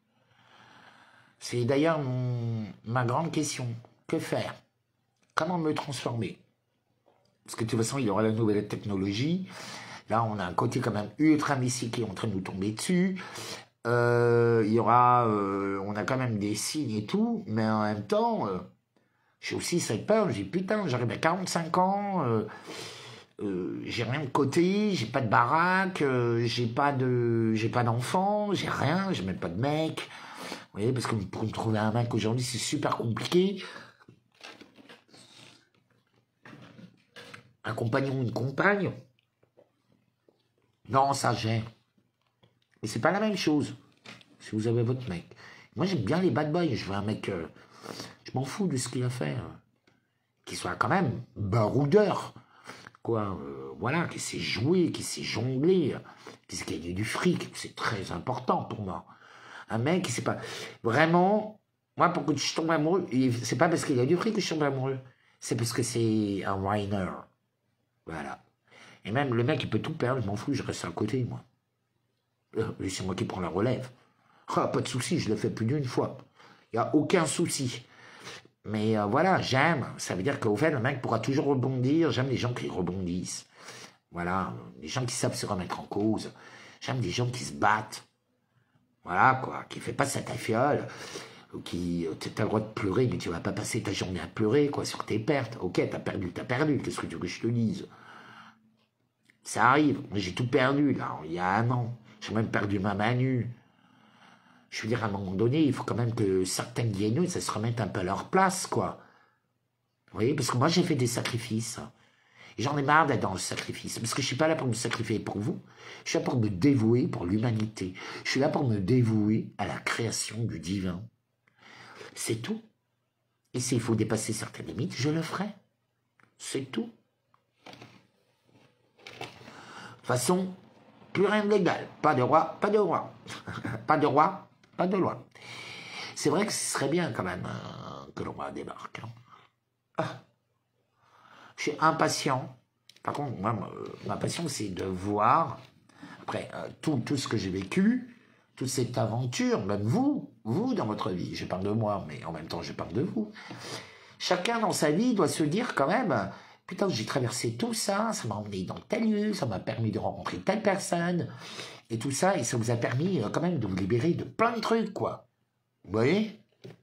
C'est d'ailleurs mon... ma grande question. Que faire? Comment me transformer? Parce que de toute façon, il y aura la nouvelle technologie. Là, on a un côté quand même ultra mystique qui est en train de nous tomber dessus. Euh, il y aura... Euh, on a quand même des signes et tout. Mais en même temps, euh, j'ai aussi cette peur. J'ai putain, j'arrive à quarante-cinq ans. Euh, euh, j'ai rien de côté. J'ai pas de baraque. Euh, j'ai pas de... J'ai pas d'enfant. J'ai rien. J'ai même pas de mec. Vous voyez, parce que pour me trouver un mec aujourd'hui, c'est super compliqué. Un compagnon ou une compagne, non, ça gère. Mais c'est pas la même chose si vous avez votre mec. Moi, j'aime bien les bad boys. Je veux un mec, euh, je m'en fous de ce qu'il a fait, euh, qui soit quand même baroudeur, quoi. Euh, voilà, qui sait jouer, qui sait jongler, qui sait gagner du fric. C'est très important pour moi. Un mec qui sait pas vraiment. Moi, pour que je tombe amoureux, c'est pas parce qu'il a du fric que je tombe amoureux. C'est parce que c'est un whiner. Voilà. Et même le mec, il peut tout perdre, je m'en fous, je reste à côté, moi. Euh, c'est moi qui prends la relève. Ah, pas de souci, je l'ai fait plus d'une fois. Il n'y a aucun souci. Mais euh, voilà, j'aime. Ça veut dire qu'au fait, le mec pourra toujours rebondir. J'aime les gens qui rebondissent. Voilà, les gens qui savent se remettre en cause. J'aime des gens qui se battent. Voilà, quoi, qui ne fait pas sa tafiole. Qui, tu as le droit de pleurer, mais tu vas pas passer ta journée à pleurer, quoi, sur tes pertes. Ok, t'as perdu, t'as perdu, qu'est-ce que tu veux que je te dise? Ça arrive, j'ai tout perdu, là, il y a un an. J'ai même perdu ma main nue. Je veux dire, à un moment donné, il faut quand même que certaines guignolles, ça se remette un peu à leur place, quoi. Vous voyez, parce que moi, j'ai fait des sacrifices. Et j'en ai marre d'être dans le sacrifice, parce que je suis pas là pour me sacrifier pour vous. Je suis là pour me dévouer pour l'humanité. Je suis là pour me dévouer à la création du divin. C'est tout. Et s'il faut dépasser certaines limites, je le ferai. C'est tout. De toute façon, plus rien de légal. Pas de roi, pas de roi. Pas de roi, pas de loi. C'est vrai que ce serait bien quand même euh, que le roi débarque. Hein. Ah. Je suis impatient. Par contre, moi, ma, ma passion, c'est de voir, après euh, tout, tout ce que j'ai vécu, toute cette aventure, même vous, vous dans votre vie, je parle de moi, mais en même temps je parle de vous, Chacun dans sa vie doit se dire quand même, putain, j'ai traversé tout ça, ça m'a emmené dans tel lieu, ça m'a permis de rencontrer telle personne, et tout ça, et ça vous a permis euh, quand même de vous libérer de plein de trucs, quoi. Vous voyez?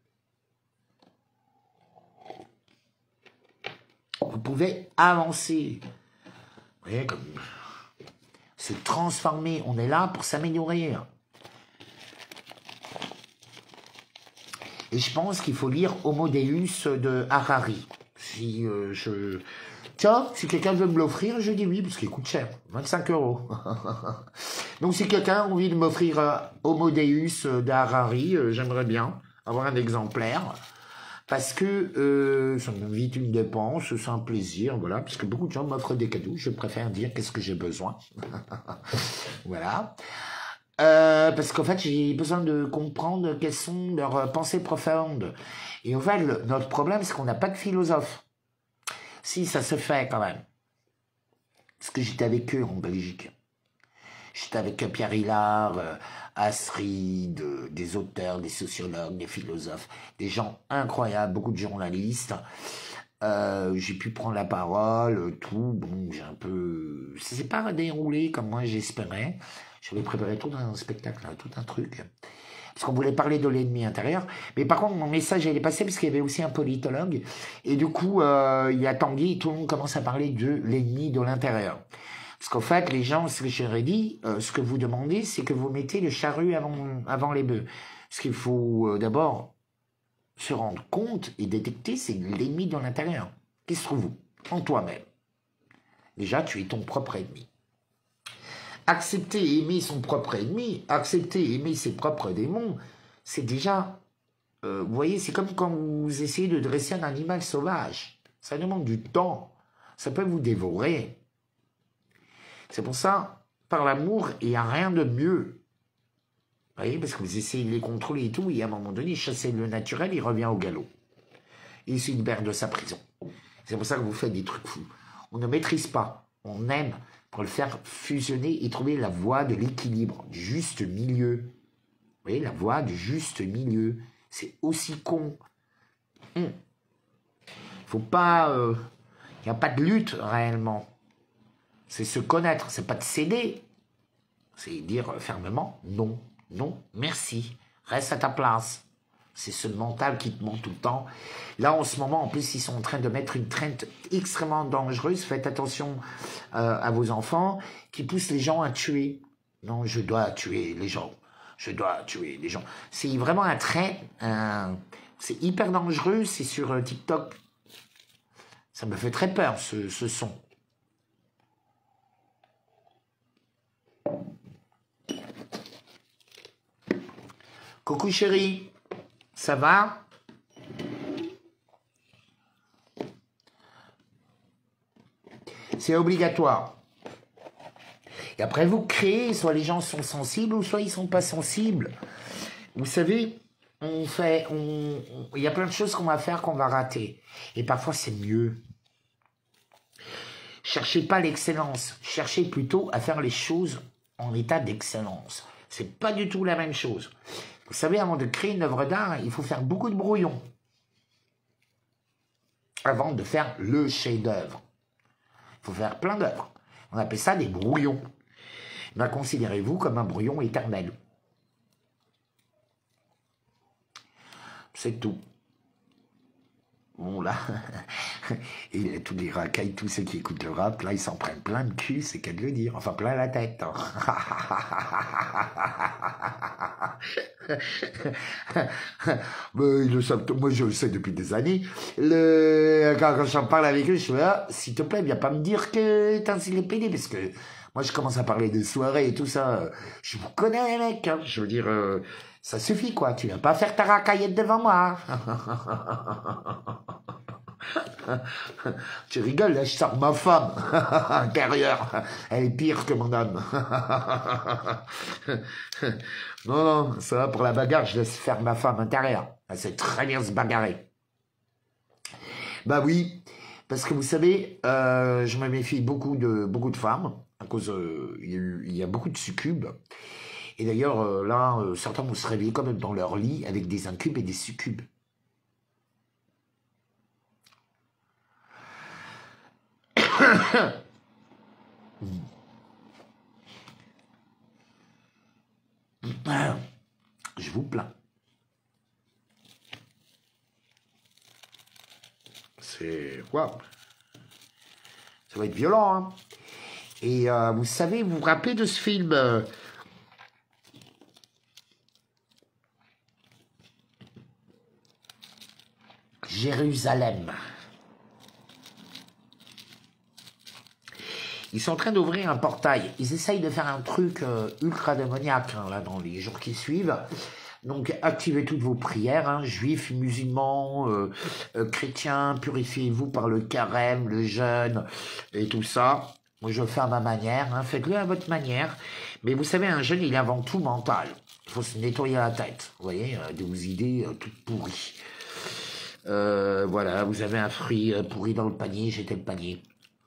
Vous pouvez avancer. Vous voyez, comme se transformer. On est là pour s'améliorer. Et je pense qu'il faut lire Homo Deus de Harari. Si euh, je... Tiens, si quelqu'un veut me l'offrir, je dis oui, parce qu'il coûte cher. vingt-cinq euros. Donc si quelqu'un a envie de m'offrir euh, Homo Deus de Harari, euh, j'aimerais bien avoir un exemplaire. Parce que euh, ça m'invite une dépense, c'est un plaisir, voilà. Parce que beaucoup de gens m'offrent des cadeaux, je préfère dire qu'est-ce que j'ai besoin. Voilà. Euh, parce qu'en fait, j'ai besoin de comprendre quelles sont leurs pensées profondes. Et en fait, le, notre problème, c'est qu'on n'a pas de philosophe. Si, ça se fait quand même. Parce que j'étais avec eux en Belgique. J'étais avec Pierre Hillard, euh, Astrid, euh, des auteurs, des sociologues, des philosophes, des gens incroyables, beaucoup de journalistes. Euh, j'ai pu prendre la parole, tout. Bon, j'ai un peu... Ça s'est pas déroulé comme moi j'espérais. J'avais préparé tout un spectacle, tout un truc. Parce qu'on voulait parler de l'ennemi intérieur. Mais par contre, mon message, il est passé parce qu'il y avait aussi un politologue. Et du coup, euh, il a Tanguy, tout le monde commence à parler de l'ennemi de l'intérieur. Parce qu'en fait, les gens, ce que j'aurais dit, euh, ce que vous demandez, c'est que vous mettez le charrue avant, avant les bœufs. Ce qu'il faut euh, d'abord se rendre compte et détecter, c'est l'ennemi de l'intérieur. Qu'est-ce que trouve-vous en toi-même? Déjà, tu es ton propre ennemi. Accepter et aimer son propre ennemi, accepter et aimer ses propres démons, c'est déjà, euh, vous voyez, c'est comme quand vous essayez de dresser un animal sauvage. Ça demande du temps. Ça peut vous dévorer. C'est pour ça, par l'amour, il n'y a rien de mieux. Vous voyez, parce que vous essayez de les contrôler et tout, et à un moment donné, chasser le naturel, il revient au galop. Il se libère de sa prison. C'est pour ça que vous faites des trucs fous. On ne maîtrise pas. On aime pour le faire fusionner et trouver la voie de l'équilibre, du juste milieu. Vous voyez, la voie du juste milieu. C'est aussi con. Il hum. faut pas... Il euh, n'y a pas de lutte, réellement. C'est se connaître, c'est pas de céder. C'est dire fermement non, non, merci, reste à ta place. C'est ce mental qui te ment tout le temps. Là, en ce moment, en plus, ils sont en train de mettre une traîne extrêmement dangereuse. Faites attention euh, à vos enfants qui poussent les gens à tuer. Non, je dois tuer les gens. Je dois tuer les gens. C'est vraiment un train. Un... C'est hyper dangereux. C'est sur euh, TikTok. Ça me fait très peur, ce, ce son. Coucou chérie, ça va? C'est obligatoire. Et après vous créez, soit les gens sont sensibles ou soit ils sont pas sensibles. Vous savez, on fait, on, il y a plein de choses qu'on va faire qu'on va rater. Et parfois c'est mieux. Cherchez pas l'excellence, cherchez plutôt à faire les choses en état d'excellence. C'est pas du tout la même chose. Vous savez, avant de créer une œuvre d'art, il faut faire beaucoup de brouillons. Avant de faire le chef-d'œuvre. Il faut faire plein d'œuvres. On appelle ça des brouillons. Ben, considérez-vous comme un brouillon éternel. C'est tout. Bon, là, et tous les racailles, tous ceux qui écoutent le rap, là, ils s'en prennent plein de cul, c'est qu'à de le dire. Enfin, plein la tête. Hein. Mais ils le savent, moi, je le sais depuis des années. Le... Quand, quand j'en parle avec eux, je fais, ah, s'il te plaît, viens pas me dire que t'as les pédés, parce que moi, je commence à parler de soirée et tout ça. Je vous connais, mec. Hein. Je veux dire... Euh... Ça suffit, quoi. Tu viens pas faire ta racaillette devant moi. Tu rigoles, là, je sors ma femme intérieure. Elle est pire que mon homme. Non, non, ça va pour la bagarre, je laisse faire ma femme intérieure. Elle sait très bien se bagarrer. Bah oui, parce que vous savez, euh, je me méfie beaucoup de, beaucoup de femmes, à cause, euh, il y a eu, il y a beaucoup de succubes. Et d'ailleurs, euh, là, euh, certains vont se réveiller quand même dans leur lit avec des incubes et des succubes. Je vous plains. C'est... Waouh. Ça va être violent, hein. Et euh, vous savez, vous vous rappelez de ce film euh, Jérusalem. Ils sont en train d'ouvrir un portail. Ils essayent de faire un truc euh, ultra démoniaque hein, là, dans les jours qui suivent. Donc, activez toutes vos prières, hein, juifs, musulmans, euh, euh, chrétiens, purifiez-vous par le carême, le jeûne et tout ça. Moi, je le fais à ma manière, hein, faites-le à votre manière. Mais vous savez, un jeûne, il est avant tout mental. Il faut se nettoyer la tête, vous voyez, euh, de vos idées euh, toutes pourries. Euh, voilà, vous avez un fruit euh, pourri dans le panier, jetez le panier.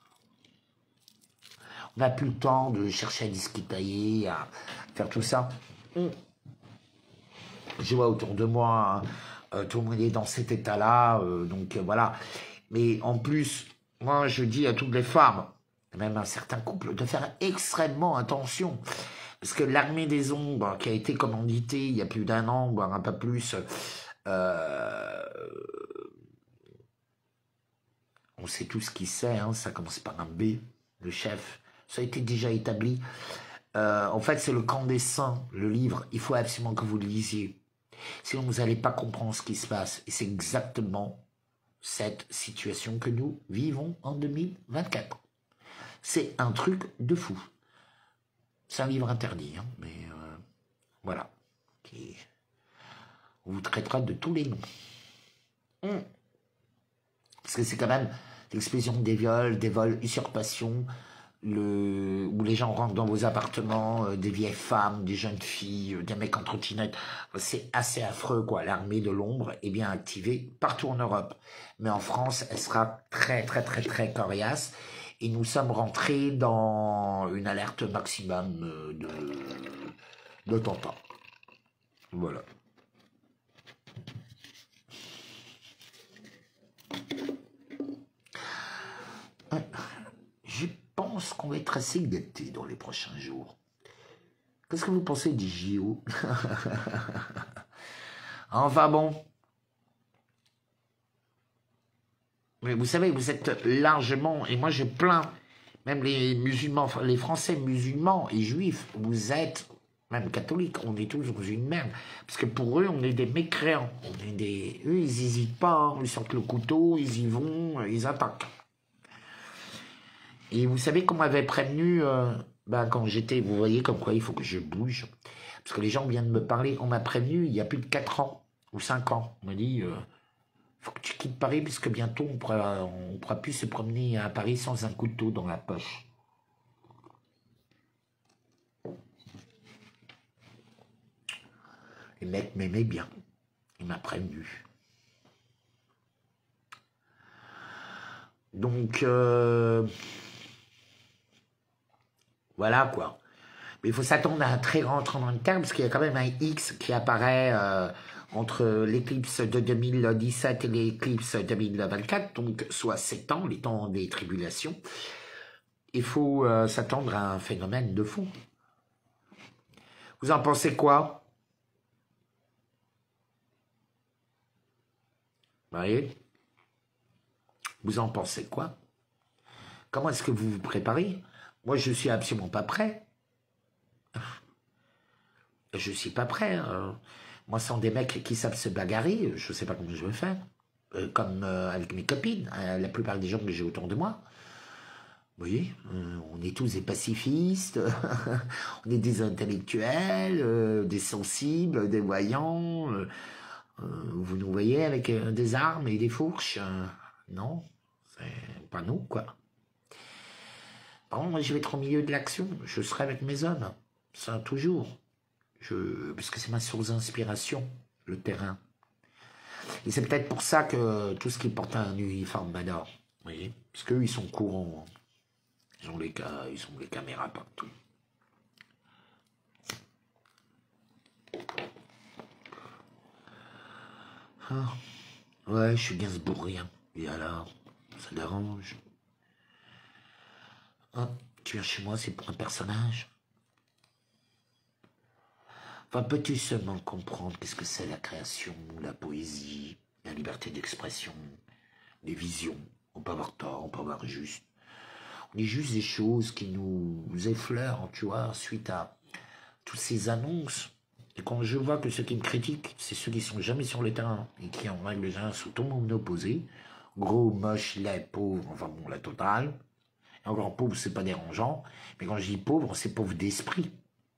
On n'a plus le temps de chercher à disquitailler, à faire tout ça. Mm. Je vois autour de moi, euh, tout le monde est dans cet état-là, euh, donc euh, voilà. Mais en plus, moi je dis à toutes les femmes, même à certains couples, de faire extrêmement attention. Parce que l'armée des ombres, qui a été commanditée il y a plus d'un an, voire un peu plus, euh, on sait tout ce qui sait, hein, ça commence par un B, le chef, ça a été déjà établi. Euh, en fait, c'est le camp des saints, le livre, il faut absolument que vous le lisiez. Sinon, vous n'allez pas comprendre ce qui se passe. Et c'est exactement cette situation que nous vivons en deux mille vingt-quatre. C'est un truc de fou. C'est un livre interdit, hein, mais euh, voilà. Qui on vous traitera de tous les noms. Mmh. Parce que c'est quand même l'explosion des viols, des vols, usurpations, le, où les gens rentrent dans vos appartements, euh, des vieilles femmes, des jeunes filles, euh, des mecs en trottinette. C'est assez affreux, quoi. L'armée de l'ombre est bien activée partout en Europe. Mais en France, elle sera très, très, très, très coriace. Et nous sommes rentrés dans une alerte maximum euh, de d'attentats. Voilà. Je pense qu'on va être assez gâtés dans les prochains jours. Qu'est-ce que vous pensez des J O? Enfin bon. Mais vous savez, vous êtes largement, et moi je plains, même les musulmans, les Français musulmans et juifs, vous êtes, même catholiques, on est tous dans une merde. Parce que pour eux, on est des mécréants. On est des, eux, ils n'hésitent pas, hein, ils sortent le couteau, ils y vont, ils attaquent. Et vous savez qu'on m'avait prévenu, euh, ben, quand j'étais, vous voyez comme quoi il faut que je bouge. Parce que les gens viennent me parler, on m'a prévenu il y a plus de quatre ans, ou cinq ans. On m'a dit, euh, faut que tu quittes Paris, puisque bientôt on pourra, on pourra plus se promener à Paris sans un couteau dans la poche. Le mec m'aimait bien, il m'a prévenu. Donc, euh, voilà quoi. Mais il faut s'attendre à un très grand tremblement de terre, parce qu'il y a quand même un X qui apparaît euh, entre l'éclipse de deux mille dix-sept et l'éclipse deux mille vingt-quatre, donc soit sept ans, les temps des tribulations. Il faut euh, s'attendre à un phénomène de fou. Vous en pensez quoi? Vous voyez? Vous en pensez quoi? Comment est-ce que vous vous préparez? Moi, je suis absolument pas prêt. Je suis pas prêt. Hein. Moi, sans des mecs qui savent se bagarrer, je sais pas comment je vais faire. Euh, comme euh, avec mes copines, euh, la plupart des gens que j'ai autour de moi. Vous voyez, euh, on est tous des pacifistes, on est des intellectuels, euh, des sensibles, des voyants. Euh, euh, vous nous voyez avec euh, des armes et des fourches? euh, Non, c'est pas nous, quoi. Par contre, moi, je vais être au milieu de l'action. Je serai avec mes hommes. Ça, toujours. Je, parce que c'est ma source d'inspiration, le terrain. Et c'est peut-être pour ça que tout ce qui porte un uniforme m'adore. Vous voyez? Parce qu'eux, ils sont courants. Ils ont les, ils ont les caméras partout. Ah, ouais, je suis gainsbourgien. Et alors, ça dérange. Hein, tu viens chez moi, c'est pour un personnage. Enfin, peux-tu seulement comprendre qu'est-ce que c'est la création, la poésie, la liberté d'expression, les visions. On peut avoir tort, on peut avoir juste. On dit juste des choses qui nous effleurent, tu vois, suite à toutes ces annonces. Et quand je vois que ceux qui me critiquent, c'est ceux qui sont jamais sur le terrain et qui, en règle générale, sont tout le monde opposé. Gros, moche, laid, pauvre, enfin bon, la totale. Et encore pauvre, c'est pas dérangeant. Mais quand je dis pauvre, c'est pauvre d'esprit.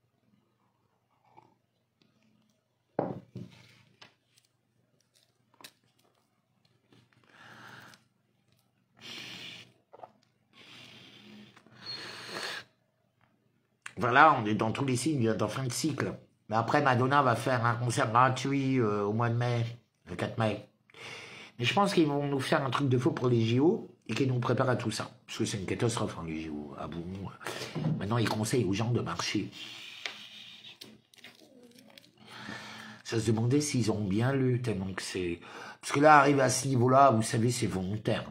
Voilà, on est dans tous les signes, dans fin de cycle. Mais après, Madonna va faire un concert gratuit euh, au mois de mai, le quatre mai. Mais je pense qu'ils vont nous faire un truc de faux pour les J O et qu'ils nous préparent à tout ça. Parce que c'est une catastrophe, hein, les J O. Ah bon. Maintenant, ils conseillent aux gens de marcher. Ça se demandait s'ils ont bien lu, tellement que c'est... Parce que là, arrivé à ce niveau-là, vous savez, c'est volontaire.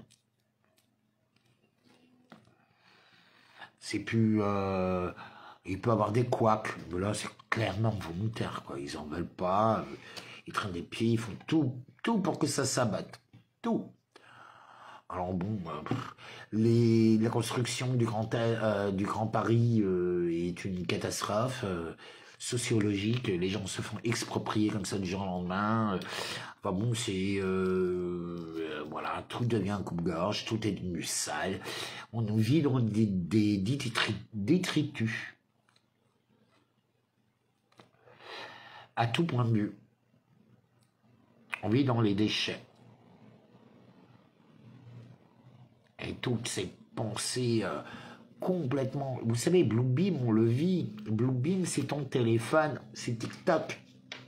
C'est plus... Euh... Il peut y avoir des couacs, mais là, c'est clairement volontaire, quoi. Ils en veulent pas, ils traînent des pieds, ils font tout, tout pour que ça s'abatte. Tout. Alors bon, euh, les, la construction du Grand, euh, du Grand Paris euh, est une catastrophe euh, sociologique. Les gens se font exproprier comme ça du jour au lendemain. Euh, enfin bon, c'est... Euh, euh, voilà, tout devient un coupe-gorge, tout est devenu sale. On nous vit dans des, des, des détritus. À tout point de vue. On vit dans les déchets. Et toutes ces pensées euh, complètement... Vous savez, Bluebeam, on le vit. Bluebeam, c'est ton téléphone, c'est TikTok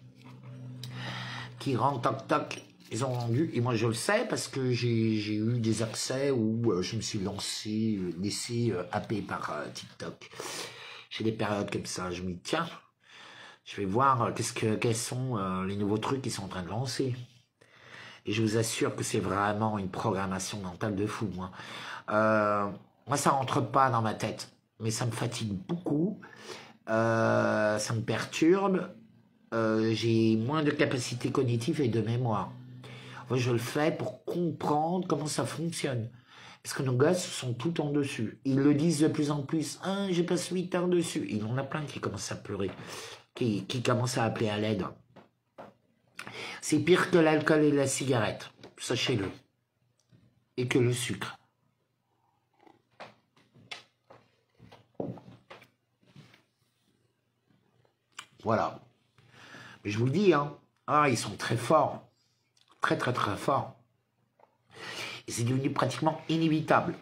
qui rend toc-toc. Ils ont rendu, et moi je le sais parce que j'ai eu des accès où euh, je me suis lancé, euh, laissé euh, happer par euh, TikTok. J'ai des périodes comme ça, je me dis, tiens, je vais voir euh, qu'est-ce que, quels sont euh, les nouveaux trucs qu'ils sont en train de lancer. Et je vous assure que c'est vraiment une programmation mentale de fou, moi. Euh, moi, ça rentre pas dans ma tête, mais ça me fatigue beaucoup, euh, ça me perturbe, euh, j'ai moins de capacité cognitive et de mémoire. Moi, je le fais pour comprendre comment ça fonctionne. Parce que nos gosses sont tout en dessus. Ils le disent de plus en plus. Ah, j'ai passé huit heures dessus. Il y en a plein qui commencent à pleurer, qui, qui commencent à appeler à l'aide. C'est pire que l'alcool et la cigarette, sachez-le. Et que le sucre. Voilà. Mais je vous le dis, hein. Ah, ils sont très forts. Très, très, très forts. Et c'est devenu pratiquement inévitable.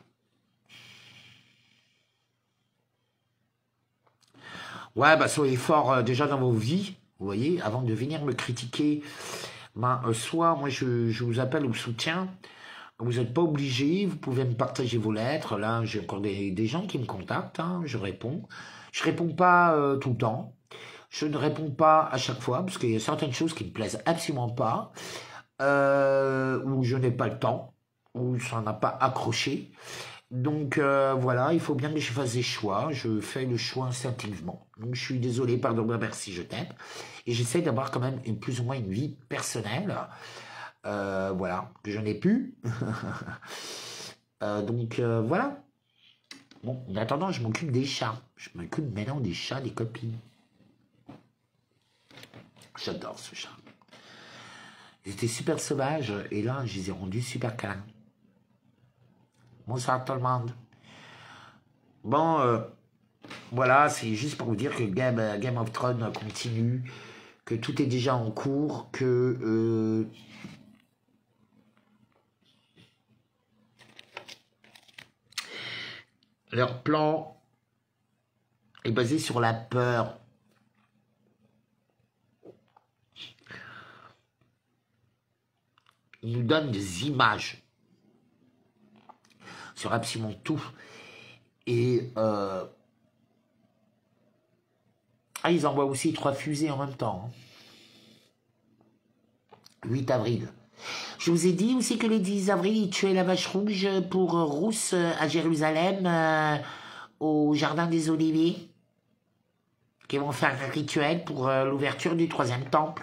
Ouais, bah soyez forts euh, déjà dans vos vies, vous voyez, avant de venir me critiquer. Ben, euh, soit moi je, je vous appelle au soutien, vous n'êtes pas obligé, vous pouvez me partager vos lettres. Là, j'ai encore des, des gens qui me contactent, hein, je réponds. Je réponds pas euh, tout le temps. Je ne réponds pas à chaque fois, parce qu'il y a certaines choses qui me plaisent absolument pas, euh, où je n'ai pas le temps, où ça n'a pas accroché. Donc euh, voilà, il faut bien que je fasse des choix. Je fais le choix instinctivement. Donc je suis désolé, pardon, merci, je t'aime. Et j'essaie d'avoir quand même une, plus ou moins une vie personnelle. Euh, voilà, que je n'ai plus. euh, donc euh, voilà. Bon, en attendant, je m'occupe des chats. Je m'occupe maintenant des chats, des copines. J'adore ce chat. Ils étaient super sauvages et là, je les ai rendus super câlins. Bonsoir tout le monde. Bon, euh, voilà, c'est juste pour vous dire que Game, Game of Thrones continue, que tout est déjà en cours, que... Euh, leur plan est basé sur la peur. Ils nous donnent des images sur absolument tout. Et euh, ah, ils envoient aussi trois fusées en même temps. huit avril. Je vous ai dit aussi que le dix avril, ils tuaient la vache rouge pour Rousse à Jérusalem. Euh, au Jardin des Oliviers qui vont faire un rituel pour euh, l'ouverture du troisième temple.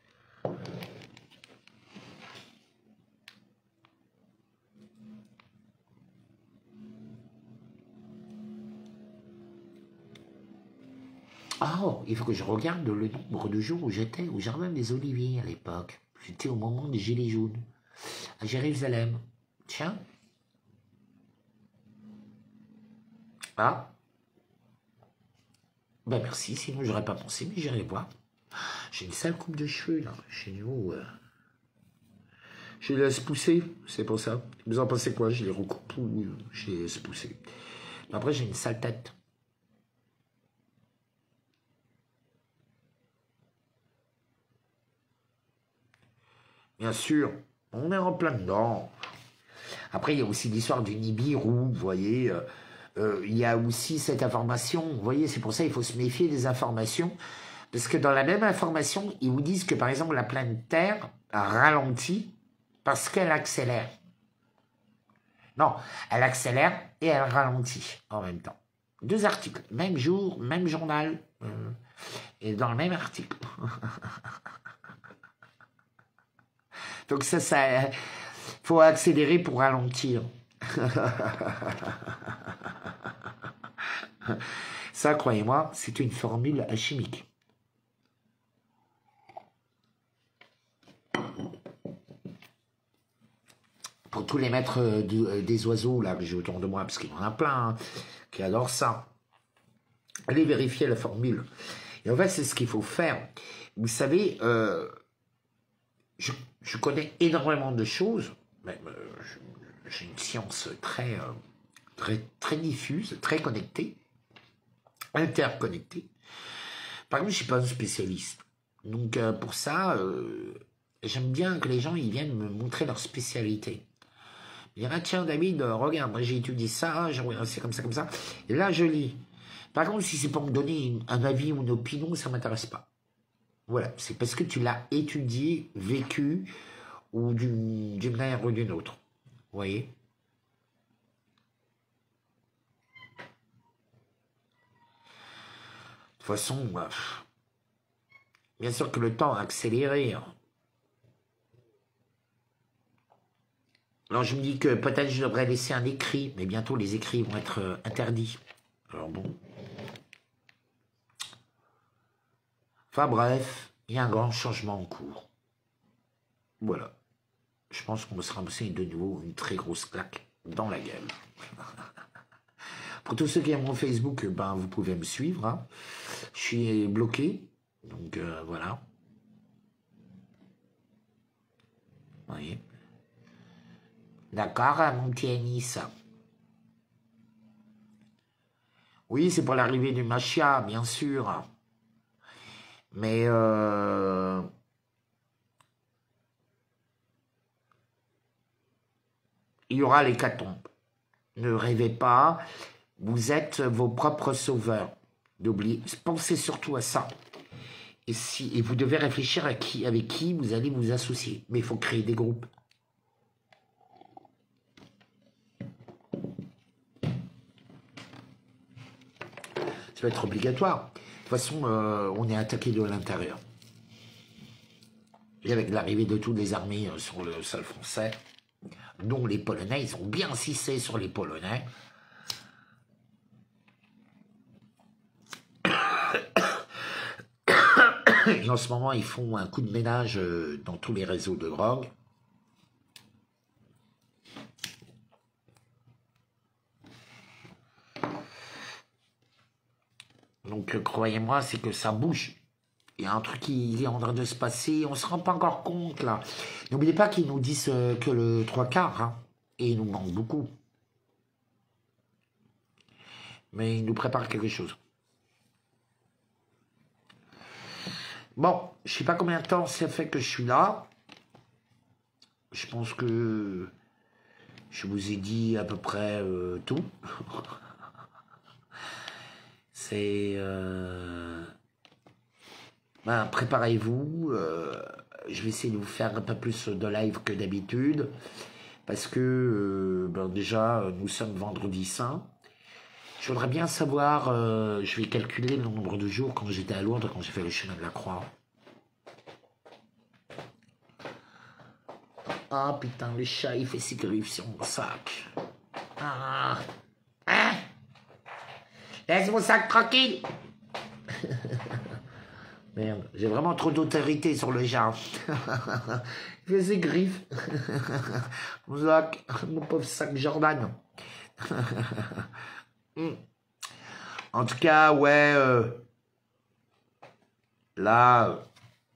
Oh, il faut que je regarde le nombre de jours où j'étais au Jardin des Oliviers à l'époque. C'était au moment des Gilets jaunes, à Jérusalem. Tiens. Ah. Ben merci, sinon j'aurais pas pensé, mais j'irai voir. J'ai une sale coupe de cheveux, là, chez nous. Euh... Je les laisse pousser, c'est pour ça. Vous en pensez quoi? Je les recoupe ou je les laisse pousser? Après, j'ai une sale tête. Bien sûr, on est en plein dedans. Après, il y a aussi l'histoire du Nibiru, vous voyez. Euh, euh, il y a aussi cette information, vous voyez, c'est pour ça qu'il faut se méfier des informations. Parce que dans la même information, ils vous disent que, par exemple, la planète Terre a ralenti parce qu'elle accélère. Non, elle accélère et elle ralentit en même temps. Deux articles, même jour, même journal, euh, et dans le même article. Donc ça, ça, faut accélérer pour ralentir. Ça, croyez-moi, c'est une formule alchimique. Pour tous les maîtres de, des oiseaux là que j'ai autour de moi, parce qu'il y en a plein hein, qui adorent ça. Allez vérifier la formule. Et en fait, c'est ce qu'il faut faire. Vous savez, euh, je, je connais énormément de choses, même euh, j'ai une science très, euh, très, très diffuse, très connectée, interconnectée. Par contre, je ne suis pas un spécialiste. Donc, euh, pour ça, euh, j'aime bien que les gens ils viennent me montrer leur spécialité. Il dirait, tiens, David, regarde, moi j'ai étudié ça, c'est comme ça, comme ça. Et là, je lis. Par contre, si c'est pour me donner un avis ou une opinion, ça ne m'intéresse pas. Voilà, c'est parce que tu l'as étudié, vécu, ou d'une manière ou d'une autre. Vous voyez? De toute façon, bah, bien sûr que le temps a accéléré. Hein. Alors je me dis que peut-être je devrais laisser un écrit, mais bientôt les écrits vont être euh, interdits. Alors bon. Enfin bref, il y a un grand changement en cours. Voilà. Je pense qu'on me sera ramassé de nouveau une très grosse claque dans la gueule. Pour tous ceux qui aiment mon Facebook, ben, vous pouvez me suivre. Hein. Je suis bloqué, donc euh, voilà. Vous voyez. D'accord, mon petit Anis. Oui, c'est pour l'arrivée du Machia, bien sûr. Mais euh, il y aura l'hécatombe. Ne rêvez pas, vous êtes vos propres sauveurs. N'oubliez, pensez surtout à ça. Et, si, et vous devez réfléchir à qui, avec qui vous allez vous associer. Mais il faut créer des groupes. Ça va être obligatoire. De toute façon, euh, on est attaqué de l'intérieur. Et avec l'arrivée de toutes les armées euh, sur le sol français, dont les Polonais, ils ont bien insisté sur les Polonais. Et en ce moment, ils font un coup de ménage euh, dans tous les réseaux de drogue. Donc, euh, croyez-moi, c'est que ça bouge. Il y a un truc qui est en train de se passer, on ne se rend pas encore compte, là. N'oubliez pas qu'ils nous disent euh, que le trois quarts, hein, et il nous manque beaucoup. Mais ils nous préparent quelque chose. Bon, je ne sais pas combien de temps ça fait que je suis là. Je pense que je vous ai dit à peu près euh, tout. C'est... Euh... Ben, préparez-vous. Euh, je vais essayer de vous faire un peu plus de live que d'habitude. Parce que, euh, ben déjà, nous sommes vendredi saint. Je voudrais bien savoir, euh, je vais calculer le nombre de jours quand j'étais à Lourdes, quand j'ai fait le chemin de la Croix. Ah putain, le chat il fait ses griffes sur mon sac. Ah. Hein? Laisse mon sac tranquille. Merde, j'ai vraiment trop d'autorité sur le chat. Il fait ses griffes. Mon sac, mon pauvre sac Jordan. En tout cas, ouais, euh, là, euh,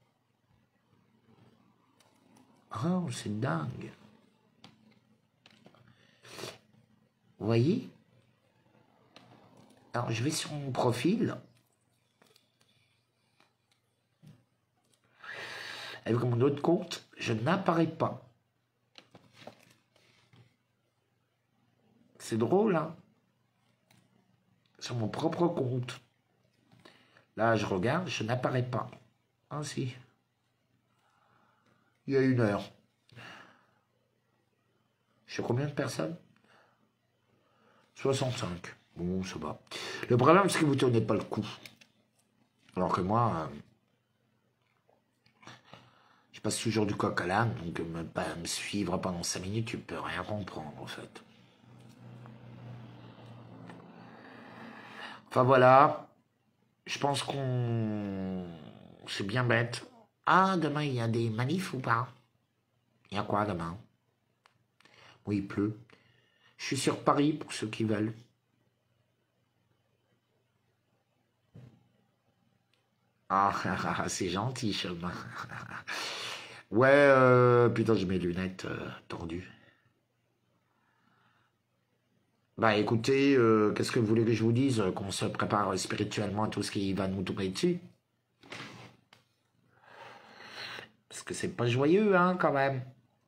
oh, c'est dingue. Vous voyez? Alors, je vais sur mon profil. Avec mon autre compte, je n'apparais pas. C'est drôle, hein? Sur mon propre compte. Là, je regarde, je n'apparais pas. Ah, si. Il y a une heure. Je sais combien de personnes? soixante-cinq. Bon, ça va. Le problème, c'est que vous ne tenez pas le coup. Alors que moi, euh, je passe toujours du coq à l'âne, donc me, pas, me suivre pendant cinq minutes, tu peux rien comprendre, en fait. Enfin, voilà. Je pense qu'on... C'est bien bête. Ah, demain, il y a des manifs ou pas? Il y a quoi demain? Oui, il pleut. Je suis sur Paris pour ceux qui veulent. Ah, c'est gentil, chemin. Ouais, euh, putain, j'ai mes lunettes euh, tordues. Bah écoutez, euh, qu'est-ce que vous voulez que je vous dise? Qu'on se prépare spirituellement à tout ce qui va nous tomber dessus? Parce que c'est pas joyeux, hein, quand même.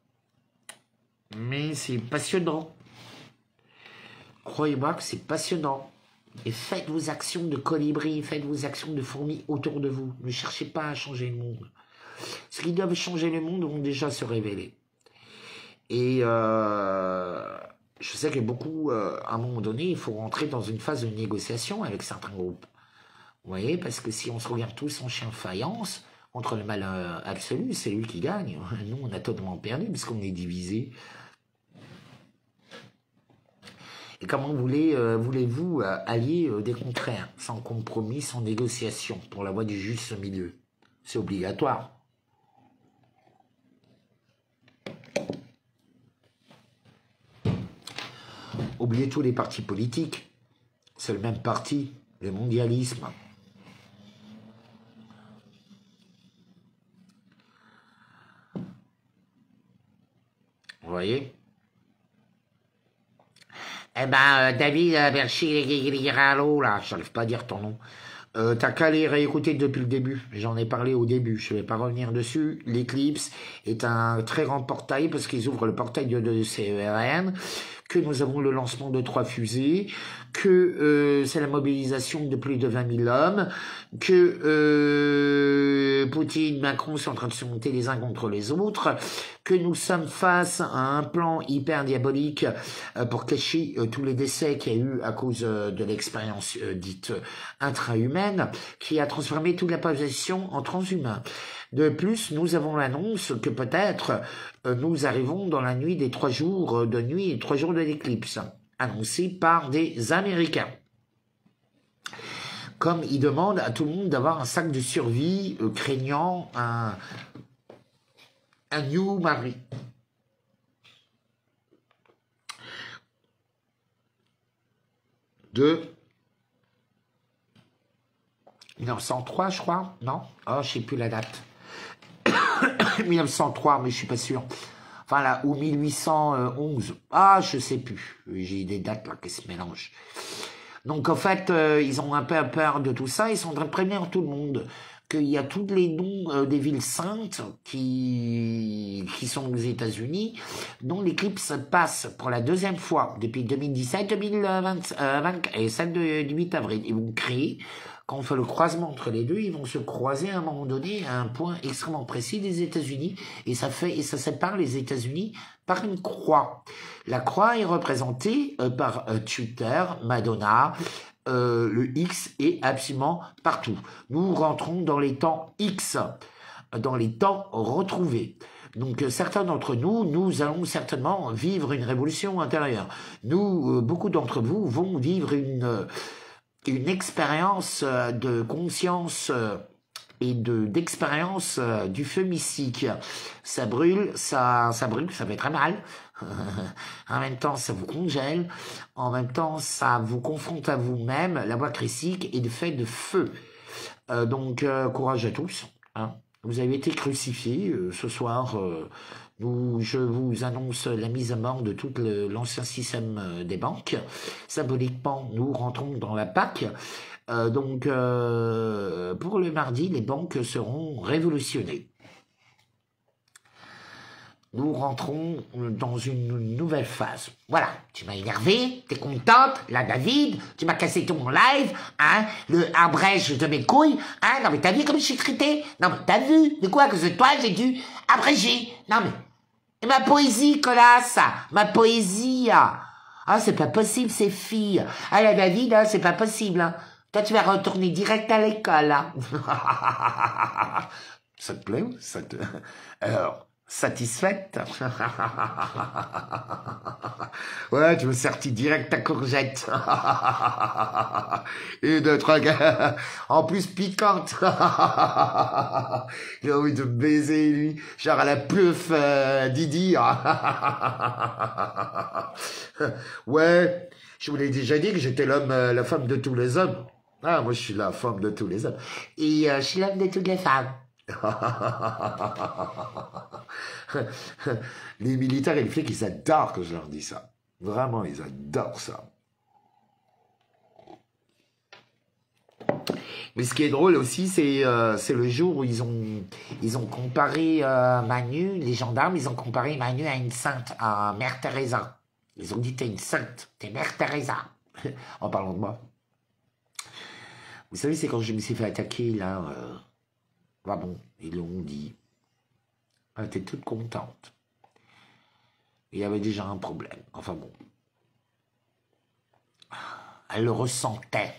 Mais c'est passionnant. Croyez-moi que c'est passionnant. Et faites vos actions de colibri, faites vos actions de fourmis autour de vous. Ne cherchez pas à changer le monde. Ceux qui doivent changer le monde vont déjà se révéler. Et euh, je sais que beaucoup, euh, à un moment donné, il faut rentrer dans une phase de négociation avec certains groupes. Vous voyez, parce que si on se regarde tous en chien de faïence, contre le mal euh, absolu, c'est lui qui gagne. Nous, on a totalement perdu parce qu'on est divisés. Et comment voulez, euh, voulez-vous euh, allier euh, des contraires, sans compromis, sans négociation, pour la voie du juste milieu? C'est obligatoire. Oubliez tous les partis politiques. C'est le même parti, le mondialisme. Vous voyez? Eh ben, euh, David Berchiralo, là, je n'arrive pas à dire ton nom. Euh, T'as qu'à les réécouter depuis le début. J'en ai parlé au début. Je ne vais pas revenir dessus. L'Eclipse est un très grand portail parce qu'ils ouvrent le portail de, de C E R N, que nous avons le lancement de trois fusées, que euh, c'est la mobilisation de plus de vingt mille hommes, que euh, Poutine, Macron sont en train de se monter les uns contre les autres, que nous sommes face à un plan hyper diabolique euh, pour cacher euh, tous les décès qu'il y a eu à cause euh, de l'expérience euh, dite intra-humaine, qui a transformé toute la population en transhumain. De plus, nous avons l'annonce que peut-être euh, nous arrivons dans la nuit des trois jours de nuit et trois jours de l'éclipse, annoncée par des Américains. Comme ils demandent à tout le monde d'avoir un sac de survie euh, craignant un, un New Marie. De mille neuf cent trois, je crois, non? Oh, je sais plus la date. mille neuf cent trois, mais je suis pas sûr. Enfin là, ou mille huit cent onze. Ah, je sais plus. J'ai des dates là qui se mélangent. Donc en fait, euh, ils ont un peu peur de tout ça. Ils sont en train de prévenir tout le monde qu'il y a tous les noms euh, des villes saintes qui qui sont aux États-Unis, dont l'éclipse passe pour la deuxième fois depuis deux mille dix-sept, deux mille vingt, euh, vingt, et celle de, du huit avril. Ils vont créer quand on fait le croisement entre les deux, ils vont se croiser à un moment donné à un point extrêmement précis des États-Unis, et ça fait et ça sépare les États-Unis par une croix. La croix est représentée euh, par euh, Twitter, Madonna, euh, le X et absolument partout. Nous rentrons dans les temps X, dans les temps retrouvés. Donc, euh, certains d'entre nous, nous allons certainement vivre une révolution intérieure. Nous, euh, beaucoup d'entre vous vont vivre une, euh, une expérience euh, de conscience euh, et de d'expérience euh, du feu mystique. Ça brûle, ça, ça brûle, ça fait très mal. En même temps, ça vous congèle. En même temps, ça vous confronte à vous-même. La voie christique est de fait de feu. Euh, donc, euh, courage à tous. Hein. Vous avez été crucifiés euh, ce soir. Euh, nous, je vous annonce la mise à mort de tout l'ancien système euh, des banques. Symboliquement, nous rentrons dans la Pâque. Euh, donc, euh, pour le mardi, les banques seront révolutionnées. Nous rentrons dans une nouvelle phase. Voilà, tu m'as énervé, t'es contente, là David, tu m'as cassé tout mon live, hein, le abrège de mes couilles, hein, non mais t'as vu comme je suis traité? Non mais t'as vu, de quoi que c'est toi j'ai dû abréger? Non mais, et ma poésie, colasse, ma poésie, ah, ah c'est pas possible ces filles, ah là David, hein, c'est pas possible, hein. Toi tu vas retourner direct à l'école, hein. Ça te plaît ou ça te... Alors... Satisfaite? Ouais, tu me sortis direct ta courgette. Et de trucs, en plus piquante. J'ai envie de baiser, lui. Genre à la peuf euh, Didi. Ouais, je vous l'ai déjà dit que j'étais l'homme, euh, la femme de tous les hommes. Ah, moi, je suis la femme de tous les hommes. Et euh, je suis l'homme de toutes les femmes. Les militaires et les flics, ils adorent que je leur dis ça. Vraiment, ils adorent ça. Mais ce qui est drôle aussi, c'est euh, c'est le jour où ils ont ils ont comparé euh, Manu, les gendarmes, ils ont comparé Manu à une sainte, à Mère Teresa. Ils ont dit t'es une sainte, t'es Mère Teresa. En parlant de moi. Vous savez, c'est quand je me suis fait attaquer là. Euh... Ah bon, ils l'ont dit. Elle était toute contente. Il y avait déjà un problème. Enfin bon. Elle le ressentait.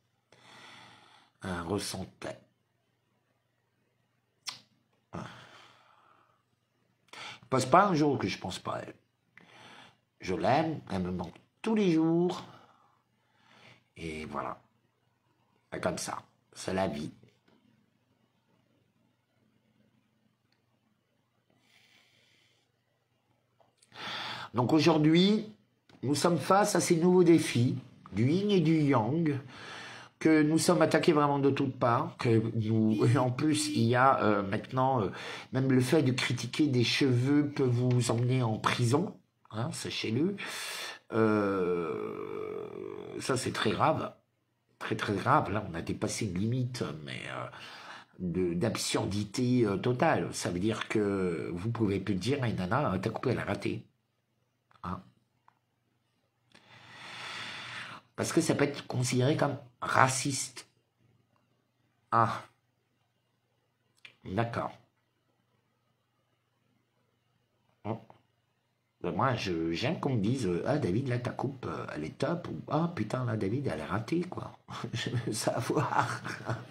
Elle ressentait. Il ne passe pas un jour que je pense pas à elle. Je l'aime, elle me manque tous les jours. Et voilà. C'est comme ça. C'est la vie. Donc aujourd'hui, nous sommes face à ces nouveaux défis, du yin et du yang, que nous sommes attaqués vraiment de toutes parts, que nous, et en plus il y a euh, maintenant, euh, même le fait de critiquer des cheveux peut vous emmener en prison, hein, sachez-le, euh, ça c'est très grave, très très grave, là on a dépassé une limite, mais... Euh, d'absurdité euh, totale. Ça veut dire que vous pouvez plus dire à une nana, t'as coupé, elle a raté. Hein? Parce que ça peut être considéré comme raciste. Ah. D'accord. Bon. Ben moi, j'aime qu'on me dise, ah David, là, ta coupe, euh, elle est top, ou ah putain, là, David, elle est ratée, quoi. Je veux savoir.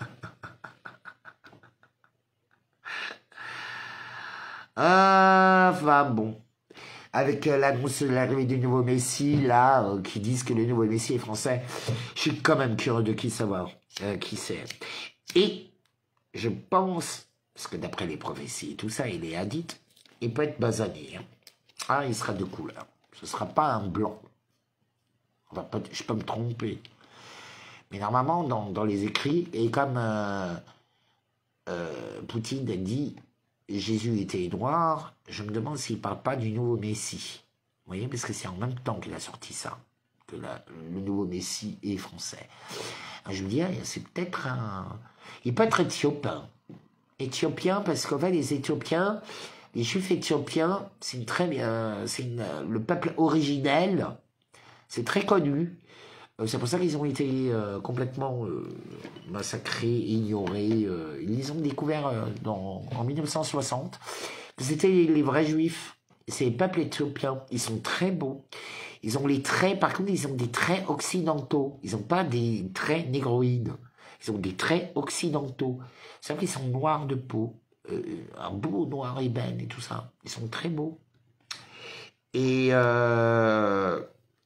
Ah, enfin bon. Avec euh, l'annonce de l'arrivée du nouveau Messi, là, euh, qui disent que le nouveau Messi est français, je suis quand même curieux de qui savoir, euh, qui c'est. Et je pense, parce que d'après les prophéties et tout ça, il est hadith, il peut être basané. Hein. Ah, il sera de couleur. Ce ne sera pas un blanc. Enfin, je peux me tromper. Mais normalement, dans, dans les écrits, et comme euh, euh, Poutine dit... Jésus était noir, je me demande s'il ne parle pas du nouveau Messie. Vous voyez, parce que c'est en même temps qu'il a sorti ça, que la, le nouveau Messie est français. Alors je me dis, c'est peut-être un... Il peut être éthiopien. Éthiopien, parce qu'en fait, les Éthiopiens, les Juifs éthiopiens, c'est une très bien... C'est le peuple originel, c'est très connu. Euh, c'est pour ça qu'ils ont été euh, complètement euh, massacrés, ignorés. Euh, ils les ont découverts euh, dans, en mille neuf cent soixante. C'était les vrais juifs. C'est les peuples éthiopiens. Ils sont très beaux. Ils ont les traits, par contre, ils ont des traits occidentaux. Ils n'ont pas des traits négroïdes. Ils ont des traits occidentaux. C'est-à-dire qu'ils sont noirs de peau. Euh, un beau noir ébène et tout ça. Ils sont très beaux. Et euh,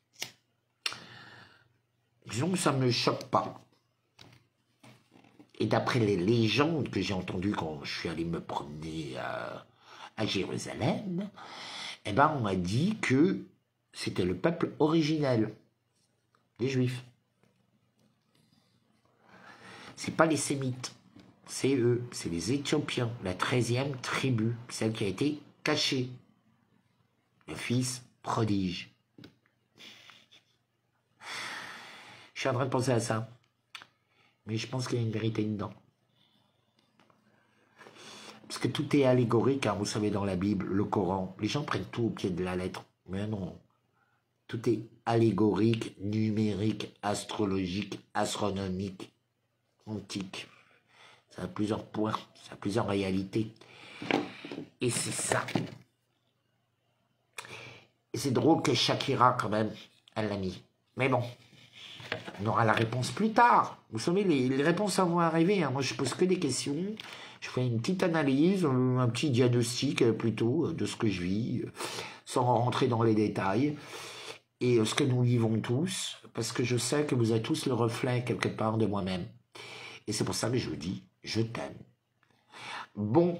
disons que ça ne me choque pas. Et d'après les légendes que j'ai entendues quand je suis allé me promener à, à Jérusalem, eh ben on m'a dit que c'était le peuple originel des Juifs. C'est pas les Sémites, c'est eux, c'est les Éthiopiens, la treizième tribu, celle qui a été cachée. Le fils prodige. Je suis en train de penser à ça. Mais je pense qu'il y a une vérité dedans. Parce que tout est allégorique, hein, vous savez, dans la Bible, le Coran. Les gens prennent tout au pied de la lettre. Mais non. Tout est allégorique, numérique, astrologique, astronomique, antique. Ça a plusieurs points, ça a plusieurs réalités. Et c'est ça. Et c'est drôle que Shakira, quand même, elle l'a mis. Mais bon. On aura la réponse plus tard. Vous savez, les, les réponses vont arriver. Hein. Moi, je pose que des questions. Je fais une petite analyse, un petit diagnostic plutôt de ce que je vis, sans rentrer dans les détails. Et ce que nous vivons tous, parce que je sais que vous êtes tous le reflet quelque part de moi-même. Et c'est pour ça que je vous dis, je t'aime. Bon.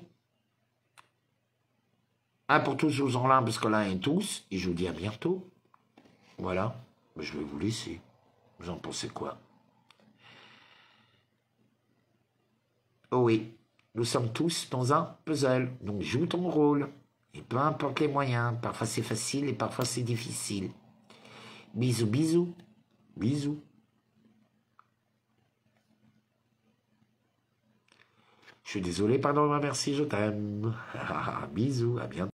Un pour tous aux en l'un, parce que l'un est tous. Et je vous dis à bientôt. Voilà. Je vais vous laisser. Vous en pensez quoi? Oh oui, nous sommes tous dans un puzzle, donc joue ton rôle. Et peu importe les moyens, parfois c'est facile et parfois c'est difficile. Bisous, bisous, bisous. Je suis désolé, pardon, merci, je t'aime. Bisous, à bientôt.